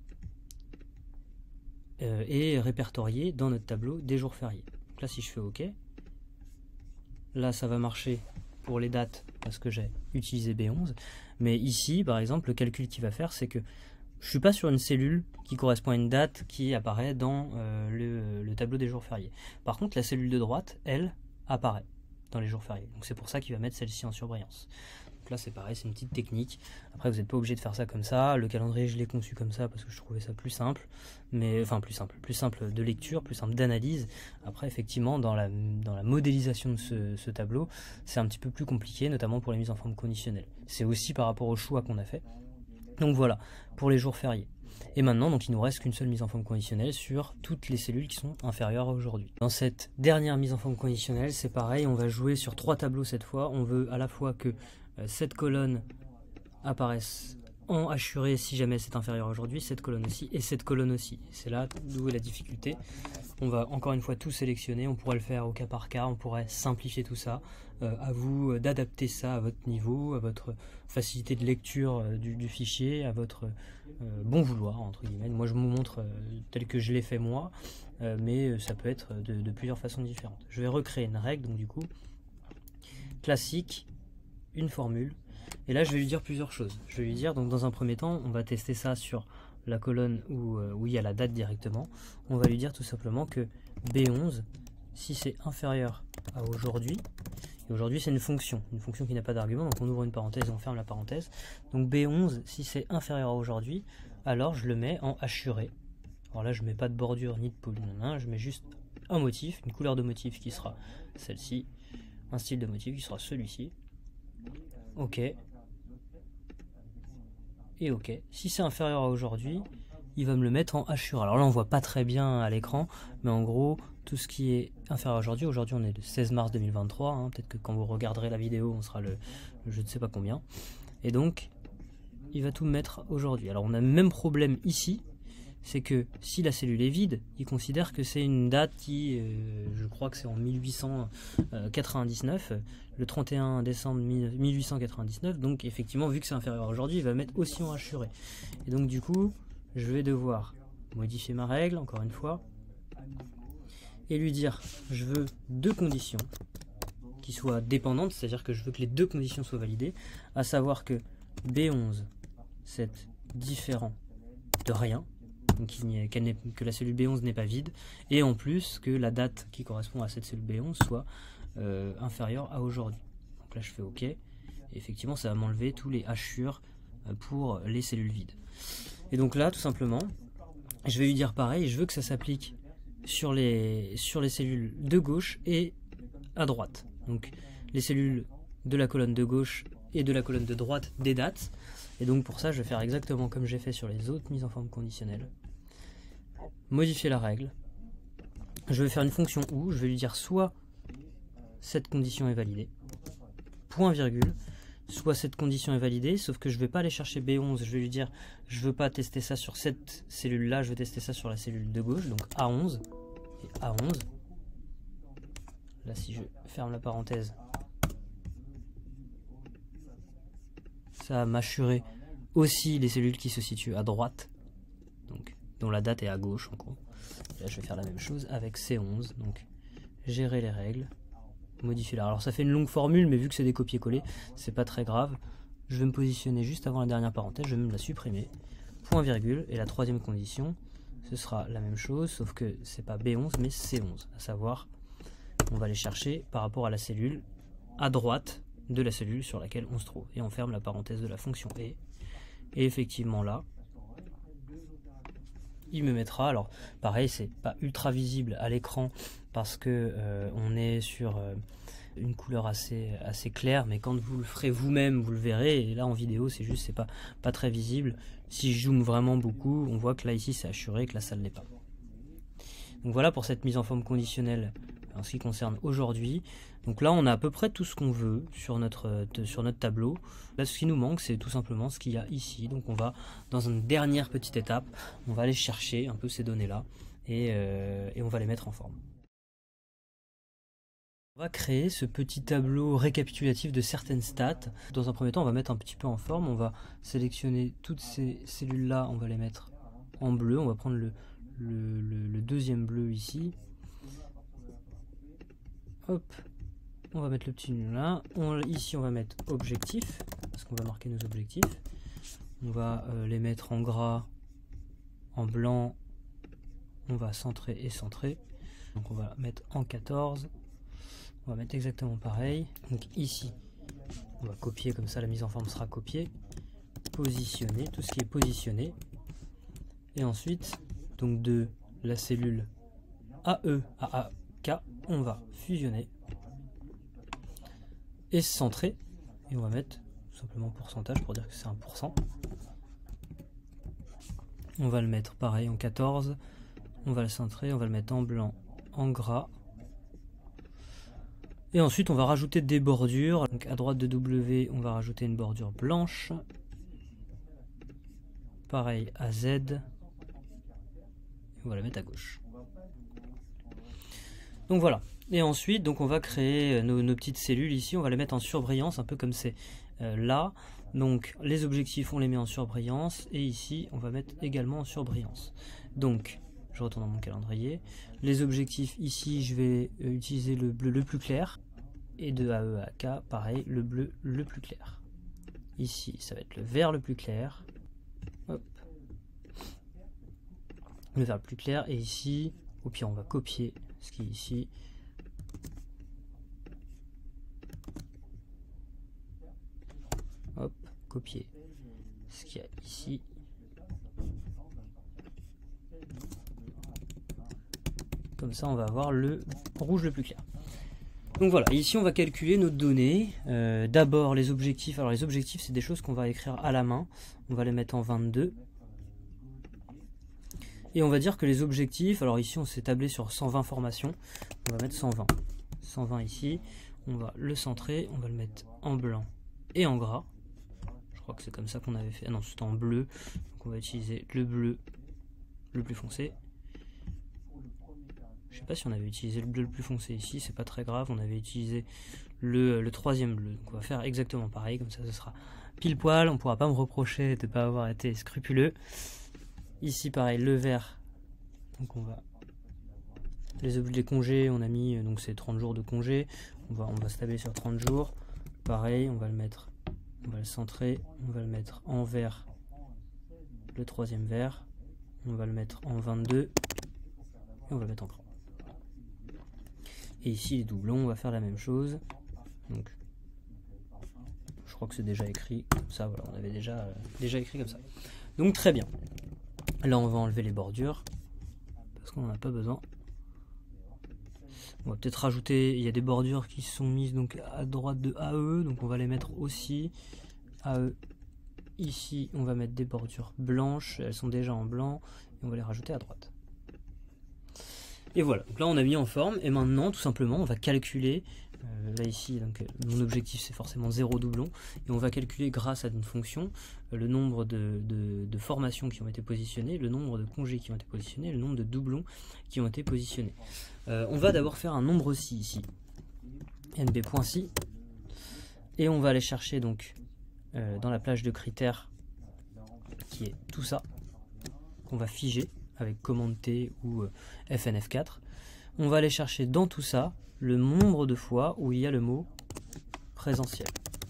est répertoriée dans notre tableau des jours fériés. Donc là si je fais OK, là ça va marcher pour les dates parce que j'ai utilisé B11, mais ici par exemple le calcul qu'il va faire, c'est que je ne suis pas sur une cellule qui correspond à une date qui apparaît dans le tableau des jours fériés. Par contre, la cellule de droite, elle, apparaît dans les jours fériés. Donc c'est pour ça qu'il va mettre celle-ci en surbrillance. Donc là c'est pareil, c'est une petite technique. Après vous n'êtes pas obligé de faire ça comme ça. Le calendrier je l'ai conçu comme ça parce que je trouvais ça plus simple. Mais enfin plus simple de lecture, plus simple d'analyse. Après effectivement dans la modélisation de ce tableau, c'est un petit peu plus compliqué, notamment pour les mises en forme conditionnelles. C'est aussi par rapport au choix qu'on a fait. Donc voilà, pour les jours fériés. Et maintenant, donc, il nous reste qu'une seule mise en forme conditionnelle sur toutes les cellules qui sont inférieures à aujourd'hui. Dans cette dernière mise en forme conditionnelle, c'est pareil, on va jouer sur 3 tableaux cette fois. On veut à la fois que cette colonne apparaisse en hachuré si jamais c'est inférieur à aujourd'hui, cette colonne aussi et cette colonne aussi. C'est là d'où est la difficulté. On va encore une fois tout sélectionner, on pourrait le faire au cas par cas, on pourrait simplifier tout ça. À vous d'adapter ça à votre niveau, à votre facilité de lecture du fichier, à votre bon vouloir, entre guillemets. Moi je vous montre tel que je l'ai fait moi, mais ça peut être de plusieurs façons différentes. Je vais recréer une règle, donc du coup, classique, une formule, et là je vais lui dire plusieurs choses. Je vais lui dire, donc dans un premier temps, on va tester ça sur la colonne où il y a la date directement. On va lui dire tout simplement que B11, si c'est inférieur à aujourd'hui, et aujourd'hui c'est une fonction qui n'a pas d'argument, donc on ouvre une parenthèse et on ferme la parenthèse. Donc B11, si c'est inférieur à aujourd'hui, alors je le mets en hachuré. Alors là je mets pas de bordure ni de polygone, je mets juste un motif, une couleur de motif qui sera celle-ci, un style de motif qui sera celui-ci. OK. Et OK. Si c'est inférieur à aujourd'hui, il va me le mettre en hachuré. Alors là on voit pas très bien à l'écran, mais en gros tout ce qui est inférieur à aujourd'hui, on est le 16 mars 2023, peut-être que quand vous regarderez la vidéo on sera le je ne sais pas combien, et donc il va tout me mettre aujourd'hui. Alors on a le même problème ici, c'est que si la cellule est vide, il considère que c'est une date qui, je crois que c'est en 1899, le 31 décembre 1899, donc effectivement vu que c'est inférieur à aujourd'hui, il va mettre aussi en hachuré. Et donc du coup, je vais devoir modifier ma règle, encore une fois, et lui dire, je veux 2 conditions qui soient dépendantes, c'est-à-dire que je veux que les 2 conditions soient validées, à savoir que B11, c'est différent de rien, donc que la cellule B11 n'est pas vide, et en plus que la date qui correspond à cette cellule B11 soit inférieure à aujourd'hui. Donc là je fais OK, et effectivement ça va m'enlever tous les hachures pour les cellules vides. Et donc là tout simplement, je vais lui dire pareil, je veux que ça s'applique sur les cellules de gauche et à droite. Donc les cellules de la colonne de gauche et de la colonne de droite des dates. Et donc pour ça je vais faire exactement comme j'ai fait sur les autres mises en forme conditionnelles. Modifier la règle. Je vais faire une fonction OU, je vais lui dire soit cette condition est validée, point virgule, soit cette condition est validée, sauf que je ne vais pas aller chercher B11, je vais lui dire je ne veux pas tester ça sur cette cellule là, je veux tester ça sur la cellule de gauche, donc A11 et A11. Là si je ferme la parenthèse, ça va m'assurer aussi les cellules qui se situent à droite, donc dont la date est à gauche en gros. Et là je vais faire la même chose avec C11, donc gérer les règles, modifier là. Alors ça fait une longue formule, mais vu que c'est des copier-coller, c'est pas très grave. Je vais me positionner juste avant la dernière parenthèse, je vais même la supprimer, point virgule, et la troisième condition, ce sera la même chose, sauf que c'est pas B11 mais C11, à savoir, on va aller chercher par rapport à la cellule à droite de la cellule sur laquelle on se trouve, et on ferme la parenthèse de la fonction et effectivement là, il me mettra, alors pareil c'est pas ultra visible à l'écran parce que on est sur une couleur assez claire, mais quand vous le ferez vous-même vous le verrez, et là en vidéo c'est juste, c'est pas très visible. Si je zoome vraiment beaucoup, on voit que là ici c'est hachuré, que là ça ne l'est pas. Donc voilà pour cette mise en forme conditionnelle en ce qui concerne aujourd'hui. Donc là on a à peu près tout ce qu'on veut sur notre tableau. Là ce qui nous manque c'est tout simplement ce qu'il y a ici. Donc on va dans une dernière petite étape, on va aller chercher un peu ces données là et on va les mettre en forme. On va créer ce petit tableau récapitulatif de certaines stats. Dans un premier temps on va mettre un petit peu en forme, on va sélectionner toutes ces cellules là, on va les mettre en bleu, on va prendre le deuxième bleu ici. Hop, on va mettre le petit nul là. Ici on va mettre objectif, parce qu'on va marquer nos objectifs. On va les mettre en gras, en blanc, on va centrer et centrer. Donc on va mettre en 14. On va mettre exactement pareil. Donc ici, On va copier comme ça, la mise en forme sera copiée. Positionner, tout ce qui est positionné. Et ensuite, donc de la cellule AE à AK, on va fusionner et centrer. Et on va mettre tout simplement pourcentage pour dire que c'est 1%. On va le mettre pareil en 14. On va le centrer, on va le mettre en blanc, en gras. Et ensuite, on va rajouter des bordures. Donc à droite de W, on va rajouter une bordure blanche. Pareil à Z. On va la mettre à gauche. Donc voilà. Et ensuite, donc on va créer nos petites cellules ici. On va les mettre en surbrillance, un peu comme c'est là. Donc les objectifs, on les met en surbrillance. Et ici, on va mettre également en surbrillance. Donc, je retourne dans mon calendrier. Les objectifs, ici, je vais utiliser le bleu le plus clair. Et de AE à AK, pareil, le bleu le plus clair. Ici, ça va être le vert le plus clair. Hop. Le vert le plus clair. Et ici, au pire, on va copier ce qui est ici. Hop, copier ce qu'il y a ici. Comme ça, on va avoir le rouge le plus clair. Donc voilà, ici on va calculer nos données. D'abord les objectifs. Alors les objectifs, c'est des choses qu'on va écrire à la main. On va les mettre en 22. Et on va dire que les objectifs, alors ici on s'est tablé sur 120 formations. On va mettre 120. 120 ici. On va le centrer. On va le mettre en blanc et en gras. Je crois que c'est comme ça qu'on avait fait. Ah non, c'était en bleu. Donc on va utiliser le bleu le plus foncé. Je sais pas si on avait utilisé le bleu le plus foncé ici, c'est pas très grave, on avait utilisé le troisième bleu. Donc on va faire exactement pareil, comme ça ce sera pile poil, on pourra pas me reprocher de ne pas avoir été scrupuleux. Ici pareil, le vert, donc on va... Les congés, on a mis, donc c'est 30 jours de congés, on va se tabler sur 30 jours. Pareil, on va le mettre, on va le centrer, on va le mettre en vert, le troisième vert, on va le mettre en 22, et on va le mettre en gras. Et ici les doublons, on va faire la même chose. Donc, je crois que c'est déjà écrit comme ça. Voilà, on avait déjà écrit comme ça. Donc très bien. Là, on va enlever les bordures parce qu'on n'en a pas besoin. On va peut-être rajouter. Il y a des bordures qui sont mises donc à droite de AE, donc on va les mettre aussi. AE. Ici, on va mettre des bordures blanches. Elles sont déjà en blanc et on va les rajouter à droite. Et voilà, donc là on a mis en forme, et maintenant tout simplement on va calculer, là ici donc, mon objectif c'est forcément 0 doublon, et on va calculer grâce à une fonction le nombre de formations qui ont été positionnées, le nombre de congés qui ont été positionnés, le nombre de doublons qui ont été positionnés. On va d'abord faire un nombre si ici, nb.si, et on va aller chercher donc dans la plage de critères qui est tout ça, qu'on va figer avec commande T ou FNF4. On va aller chercher dans tout ça le nombre de fois où il y a le mot présentiel.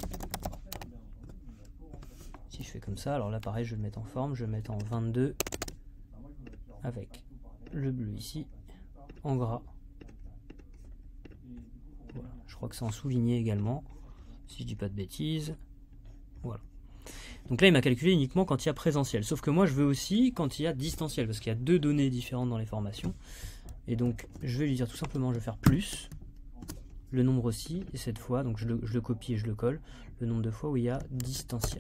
Si je fais comme ça, alors là pareil, je vais le mettre en forme, je vais le mettre en 22 avec le bleu ici, en gras. Voilà. Je crois que c'est en souligné également, si je dis pas de bêtises. Voilà. Donc là, il m'a calculé uniquement quand il y a présentiel. Sauf que moi, je veux aussi quand il y a distanciel, parce qu'il y a deux données différentes dans les formations. Et donc, je vais lui dire tout simplement, je vais faire plus, le nombre aussi, et cette fois, donc je le copie et je le colle, le nombre de fois où il y a distanciel.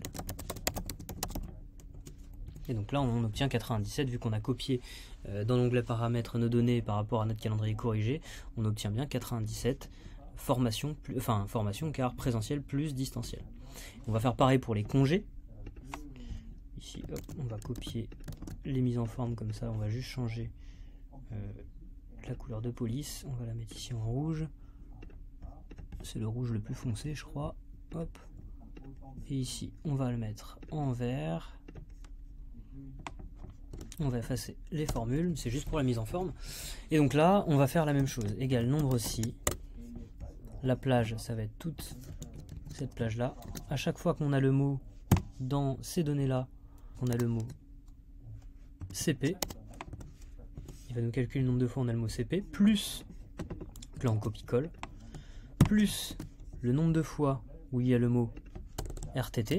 Et donc là, on obtient 97, vu qu'on a copié dans l'onglet paramètres nos données par rapport à notre calendrier corrigé, on obtient bien 97 formation car présentiel plus distanciel. On va faire pareil pour les congés. Ici, hop, on va copier les mises en forme comme ça, on va juste changer la couleur de police, on va la mettre ici en rouge. C'est le rouge le plus foncé, je crois. Hop. Et ici, on va le mettre en vert. On va effacer les formules, c'est juste pour la mise en forme. Et donc là, on va faire la même chose. Égal nombre si. La plage, ça va être toute cette plage-là. À chaque fois qu'on a le mot dans ces données-là, on a le mot CP. Il va nous calculer le nombre de fois où on a le mot CP, plus, là on copie-colle, plus le nombre de fois où il y a le mot RTT,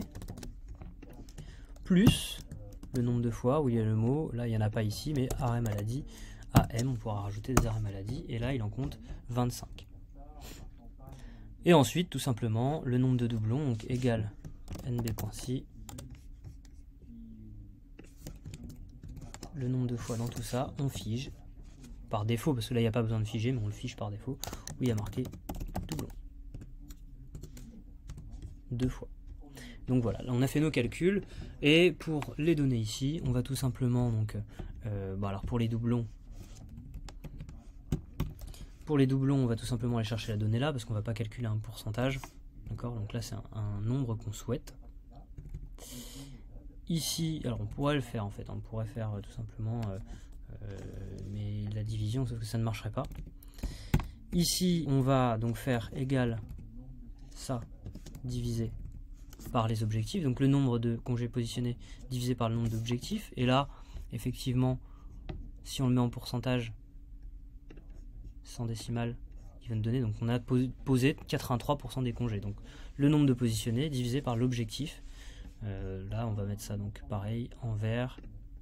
plus le nombre de fois où il y a le mot, là il n'y en a pas ici, mais arrêt maladie, AM, on pourra rajouter des arrêts maladie, et là il en compte 25. Et ensuite, tout simplement, le nombre de doublons, donc égal nb.si, le nombre de fois dans tout ça, on fige, par défaut, parce que là il n'y a pas besoin de figer, mais on le fige par défaut, où il y a marqué doublon. 2 fois. Donc voilà, là on a fait nos calculs, et pour les données ici, on va tout simplement, donc, alors pour les doublons, on va tout simplement aller chercher la donnée là, parce qu'on ne va pas calculer un pourcentage, d'accord, donc là c'est un nombre qu'on souhaite. Ici, alors on pourrait le faire en fait, on pourrait faire tout simplement, mais la division, sauf que ça ne marcherait pas. Ici, on va donc faire égal ça divisé par les objectifs, donc le nombre de congés positionnés divisé par le nombre d'objectifs, et là, effectivement, si on le met en pourcentage, sans décimale, il va nous donner, donc on a posé 83% des congés, donc le nombre de positionnés divisé par l'objectif, là on va mettre ça donc pareil, en vert,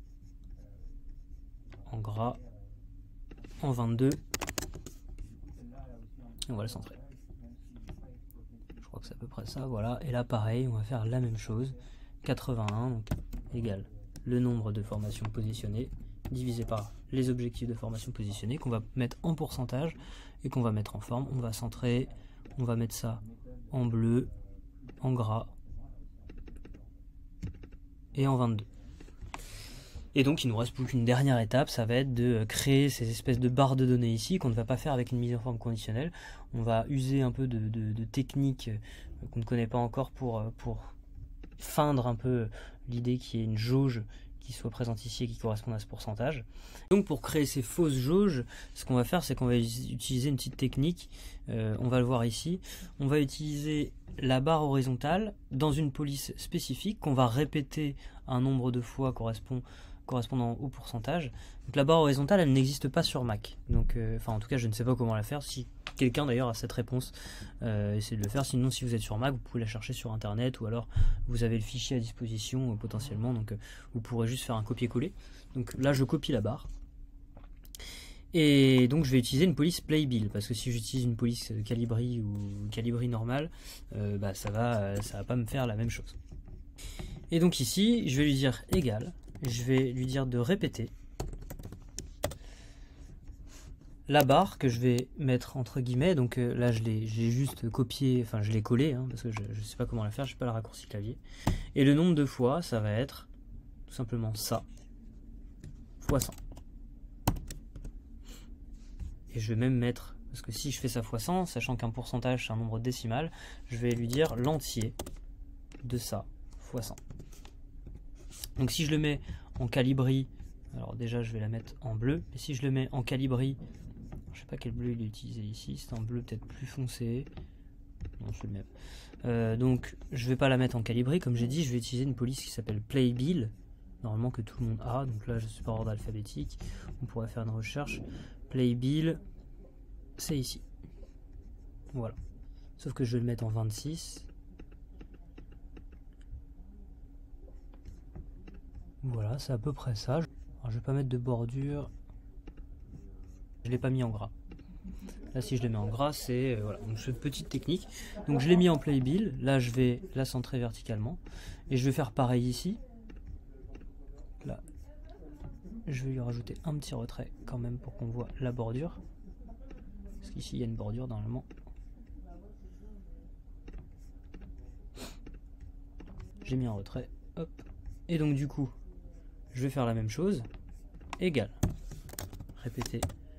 en gras, en 22, et on va le centrer. Je crois que c'est à peu près ça, voilà. Et là pareil, on va faire la même chose, 81, donc égal le nombre de formations positionnées divisé par les objectifs de formation positionnée, qu'on va mettre en pourcentage et qu'on va mettre en forme. On va centrer, on va mettre ça en bleu, en gras et en 22. Et donc il nous reste plus qu'une dernière étape, ça va être de créer ces espèces de barres de données ici qu'on ne va pas faire avec une mise en forme conditionnelle. On va user un peu de techniques qu'on ne connaît pas encore pour feindre un peu l'idée qu'il y ait une jauge qui soit présente ici et qui corresponde à ce pourcentage. Donc pour créer ces fausses jauges, ce qu'on va faire, c'est qu'on va utiliser une petite technique, on va le voir ici, on va utiliser la barre horizontale dans une police spécifique qu'on va répéter un nombre de fois correspondant au pourcentage. Donc la barre horizontale, elle n'existe pas sur Mac. Donc, en tout cas, je ne sais pas comment la faire. Si quelqu'un d'ailleurs a cette réponse, essayez de le faire. Sinon, si vous êtes sur Mac, vous pouvez la chercher sur Internet, ou alors vous avez le fichier à disposition potentiellement. Donc vous pourrez juste faire un copier-coller. Donc là, je copie la barre. Et donc je vais utiliser une police playbill, parce que si j'utilise une police Calibri ou Calibri normale, ça va pas me faire la même chose. Et donc ici, je vais lui dire égal, je vais lui dire de répéter la barre que je vais mettre entre guillemets, donc là je l'ai juste copié, enfin je l'ai collé, parce que je ne sais pas comment la faire, je n'ai pas le raccourci clavier. Et le nombre de fois, ça va être tout simplement ça, fois 100. Et je vais même mettre, parce que si je fais ça fois 100, sachant qu'un pourcentage c'est un nombre décimal, je vais lui dire l'entier de ça fois 100. Donc si je le mets en Calibri, alors déjà je vais la mettre en bleu, mais si je le mets en Calibri, je sais pas quel bleu il est utilisé ici, c'est un bleu peut-être plus foncé, non c'est le même. Donc je vais pas la mettre en Calibri, comme j'ai dit, je vais utiliser une police qui s'appelle playbill, normalement que tout le monde a, donc là je suis par ordre alphabétique, on pourrait faire une recherche, playbill, c'est ici, voilà, sauf que je vais le mettre en 26, voilà, c'est à peu près ça. Alors, je vais pas mettre de bordure, je l'ai pas mis en gras. Là si je le mets en gras, c'est voilà, donc cette petite technique. Donc je l'ai mis en playbill, là je vais la centrer verticalement, et je vais faire pareil ici. Là, je vais lui rajouter un petit retrait quand même pour qu'on voit la bordure, parce qu'ici il y a une bordure normalement. J'ai mis un retrait, hop, et donc du coup je vais faire la même chose, égal, répéter,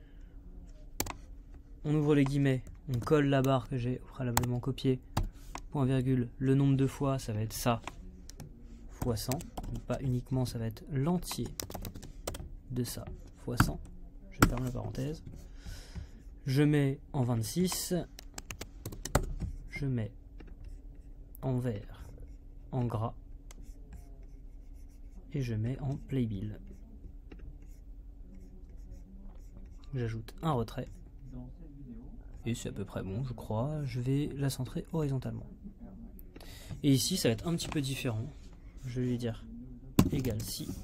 on ouvre les guillemets, on colle la barre que j'ai préalablement copiée, point virgule, le nombre de fois ça va être ça, fois 100, donc pas uniquement, ça va être l'entier de ça, fois 100, je ferme la parenthèse, je mets en 26, je mets en vert, en gras, et je mets en playbill. J'ajoute un retrait. Et c'est à peu près bon, je crois. Je vais la centrer horizontalement. Et ici, ça va être un petit peu différent. Je vais lui dire égal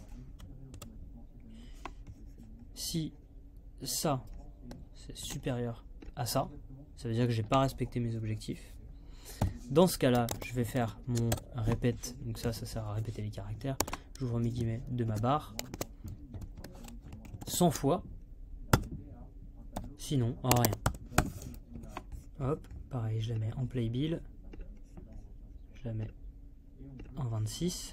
si ça c'est supérieur à ça, ça veut dire que j'ai pas respecté mes objectifs. Dans ce cas-là, je vais faire mon répète, donc ça sert à répéter les caractères. J'ouvre mes guillemets de ma barre 100 fois, sinon rien. Hop, pareil, je la mets en playbill, je la mets en 26.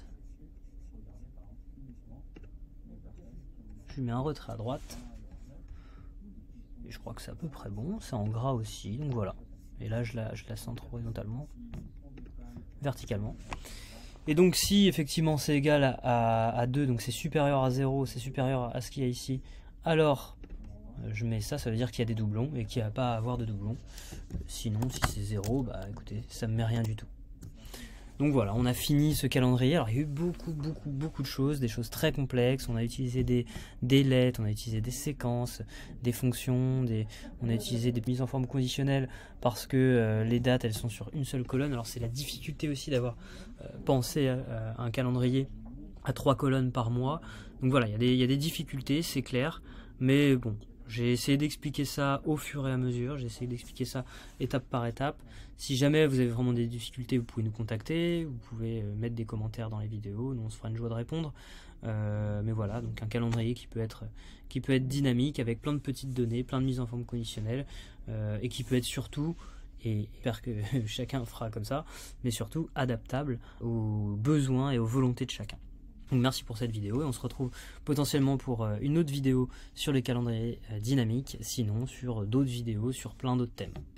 Je mets un retrait à droite. Et je crois que c'est à peu près bon. C'est en gras aussi, donc voilà. Et là, je la centre horizontalement, verticalement. Et donc, si effectivement c'est égal à 2, donc c'est supérieur à 0, c'est supérieur à ce qu'il y a ici, alors je mets ça, ça veut dire qu'il y a des doublons et qu'il n'y a pas à avoir de doublons. Sinon, si c'est 0, bah écoutez, ça me met rien du tout. Donc voilà, on a fini ce calendrier. Alors il y a eu beaucoup de choses, des choses très complexes. On a utilisé des lettres, on a utilisé des séquences, des fonctions, on a utilisé des mises en forme conditionnelles parce que les dates elles sont sur une seule colonne. Alors c'est la difficulté aussi d'avoir pensé à un calendrier à 3 colonnes par mois. Donc voilà, il y a des difficultés, c'est clair. Mais bon, j'ai essayé d'expliquer ça au fur et à mesure, j'ai essayé d'expliquer ça étape par étape. Si jamais vous avez vraiment des difficultés, vous pouvez nous contacter, vous pouvez mettre des commentaires dans les vidéos, nous on se fera une joie de répondre. Mais voilà, donc un calendrier qui peut être dynamique avec plein de petites données, plein de mises en forme conditionnelles, et qui peut être surtout, et j'espère que chacun fera comme ça, mais surtout adaptable aux besoins et aux volontés de chacun. Donc merci pour cette vidéo et on se retrouve potentiellement pour une autre vidéo sur les calendriers dynamiques, sinon sur d'autres vidéos sur plein d'autres thèmes.